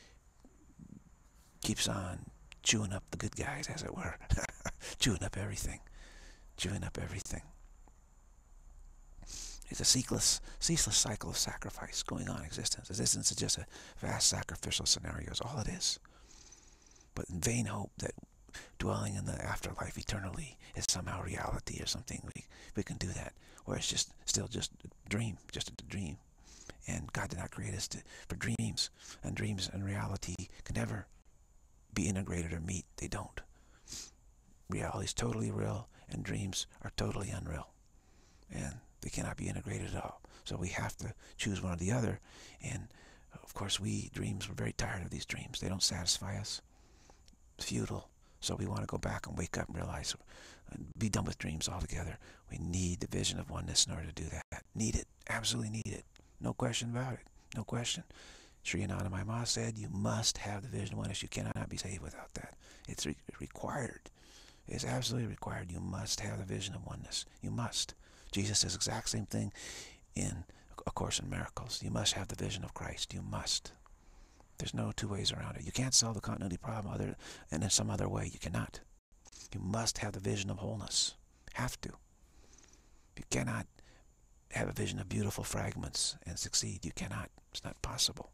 keeps on chewing up the good guys, as it were. Chewing up everything. Chewing up everything. It's a ceaseless, ceaseless cycle of sacrifice going on in existence. Existence is just a vast sacrificial scenario, is all it is. But in vain hope that dwelling in the afterlife eternally is somehow reality or something. We, we can do that. Where it's just still just a dream, just a dream. And God did not create us to, for dreams. And dreams and reality can never be integrated or meet. They don't. Reality is totally real, and dreams are totally unreal. And they cannot be integrated at all. So we have to choose one or the other. And of course, we dreams, we're very tired of these dreams. They don't satisfy us. It's futile. So we want to go back and wake up and realize and be done with dreams altogether. We need the vision of oneness in order to do that. Need it. Absolutely need it. No question about it. No question. Sri Anandamayi Ma said, you must have the vision of oneness. You cannot be saved without that. It's re required. It's absolutely required. You must have the vision of oneness. You must. Jesus says the exact same thing in A Course in Miracles. You must have the vision of Christ. You must. There's no two ways around it. You can't solve the continuity problem other and in some other way. You cannot. You must have the vision of wholeness. Have to. You cannot have a vision of beautiful fragments and succeed. You cannot. It's not possible.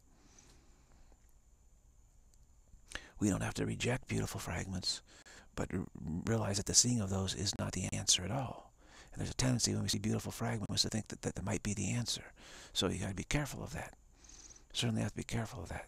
We don't have to reject beautiful fragments, but realize that the seeing of those is not the answer at all. And there's a tendency when we see beautiful fragments to think that, that that might be the answer. So you got to be careful of that. Certainly have to be careful of that.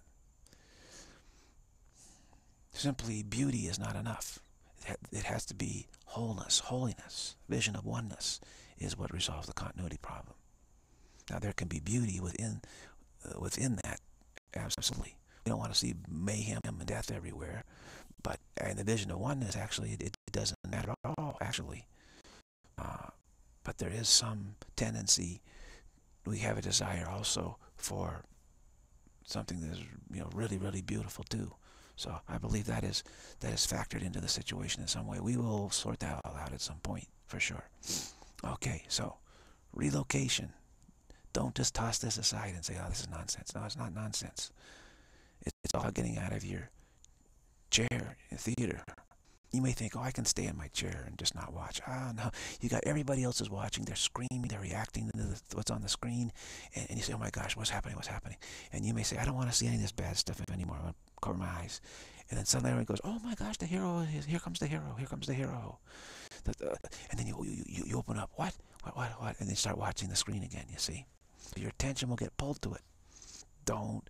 Simply beauty is not enough. It has to be wholeness, holiness, vision of oneness is what resolves the continuity problem. Now there can be beauty within uh, within that, absolutely. We don't want to see mayhem and death everywhere, but in the vision of oneness, actually, it, it doesn't matter at all, actually. Uh, but there is some tendency, we have a desire also for something that is, you know, really, really beautiful too. So I believe that is that is factored into the situation in some way. We will sort that all out at some point, for sure. Okay, so relocation. Don't just toss this aside and say, oh, this is nonsense. No, it's not nonsense. It's all getting out of your chair in theater. You may think, oh, I can stay in my chair and just not watch. Ah, no. You got everybody else is watching. They're screaming. They're reacting to the, what's on the screen. And, and you say, oh, my gosh, what's happening? What's happening? And you may say, I don't want to see any of this bad stuff anymore. I want to cover my eyes. And then suddenly everyone goes, oh, my gosh, the hero. Is, here comes the hero. Here comes the hero. The, the, and then you, you, you, you open up. What? What? What? What? And then start watching the screen again, you see. Your attention will get pulled to it. Don't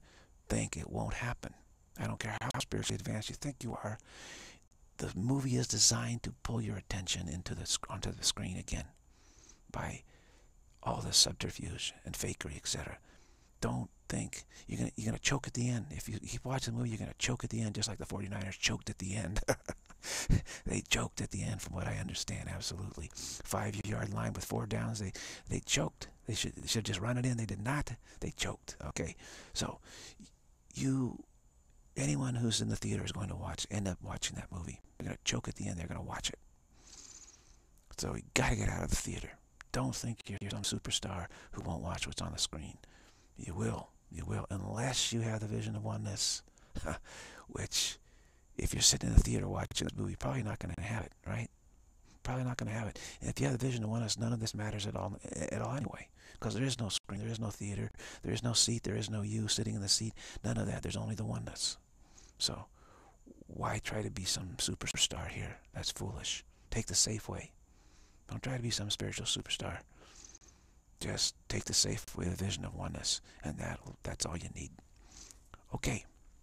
think it won't happen. I don't care how spiritually advanced you think you are. The movie is designed to pull your attention into the onto the screen again by all the subterfuge and fakery, et cetera. Don't think you're gonna you're gonna choke at the end. If you keep watching the movie, you're gonna choke at the end, just like the forty-niners choked at the end. They choked at the end, from what I understand. Absolutely, five-yard line with four downs. They they choked. They should they should just run it in. They did not. They choked. Okay, so you anyone who's in the theater is going to watch end up watching that movie. They're gonna choke at the end. They're gonna watch it. So you gotta get out of the theater. Don't think you're some superstar who won't watch what's on the screen. You will. You will. Unless you have the vision of oneness, which, if you're sitting in the theater watching this movie, you're probably not going to have it, right? Probably not going to have it. And if you have the vision of oneness, none of this matters at all, at all anyway. Because there is no screen, there is no theater, there is no seat, there is no you sitting in the seat. None of that. There's only the oneness. So, why try to be some superstar here? That's foolish. Take the safe way. Don't try to be some spiritual superstar. Just take the safe way, the vision of oneness, and that that's all you need. Okay.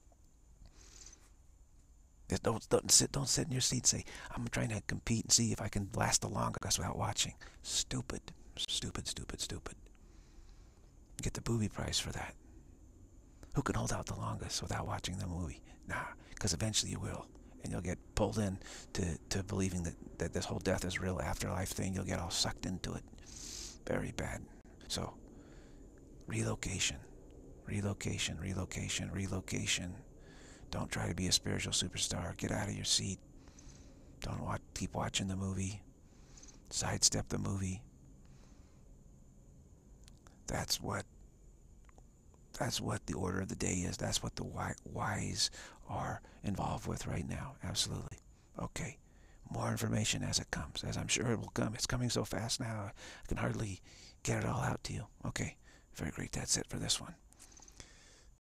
Just don't, don't sit don't sit in your seat and say, I'm trying to compete and see if I can last the longest without watching. Stupid. Stupid, stupid, stupid. Get the booby prize for that. Who can hold out the longest without watching the movie? Nah, because eventually you will. And you'll get pulled in to, to believing that, that this whole death is real afterlife thing. You'll get all sucked into it. Very bad. So, relocation, relocation, relocation, relocation. Don't try to be a spiritual superstar. Get out of your seat. Don't watch, keep watching the movie. Sidestep the movie. That's what that's what the order of the day is. That's what the wise are involved with right now. Absolutely. Okay. More information as it comes, as I'm sure it will come. It's coming so fast now, I can hardly get it all out to you. Okay. Very great. That's it for this one.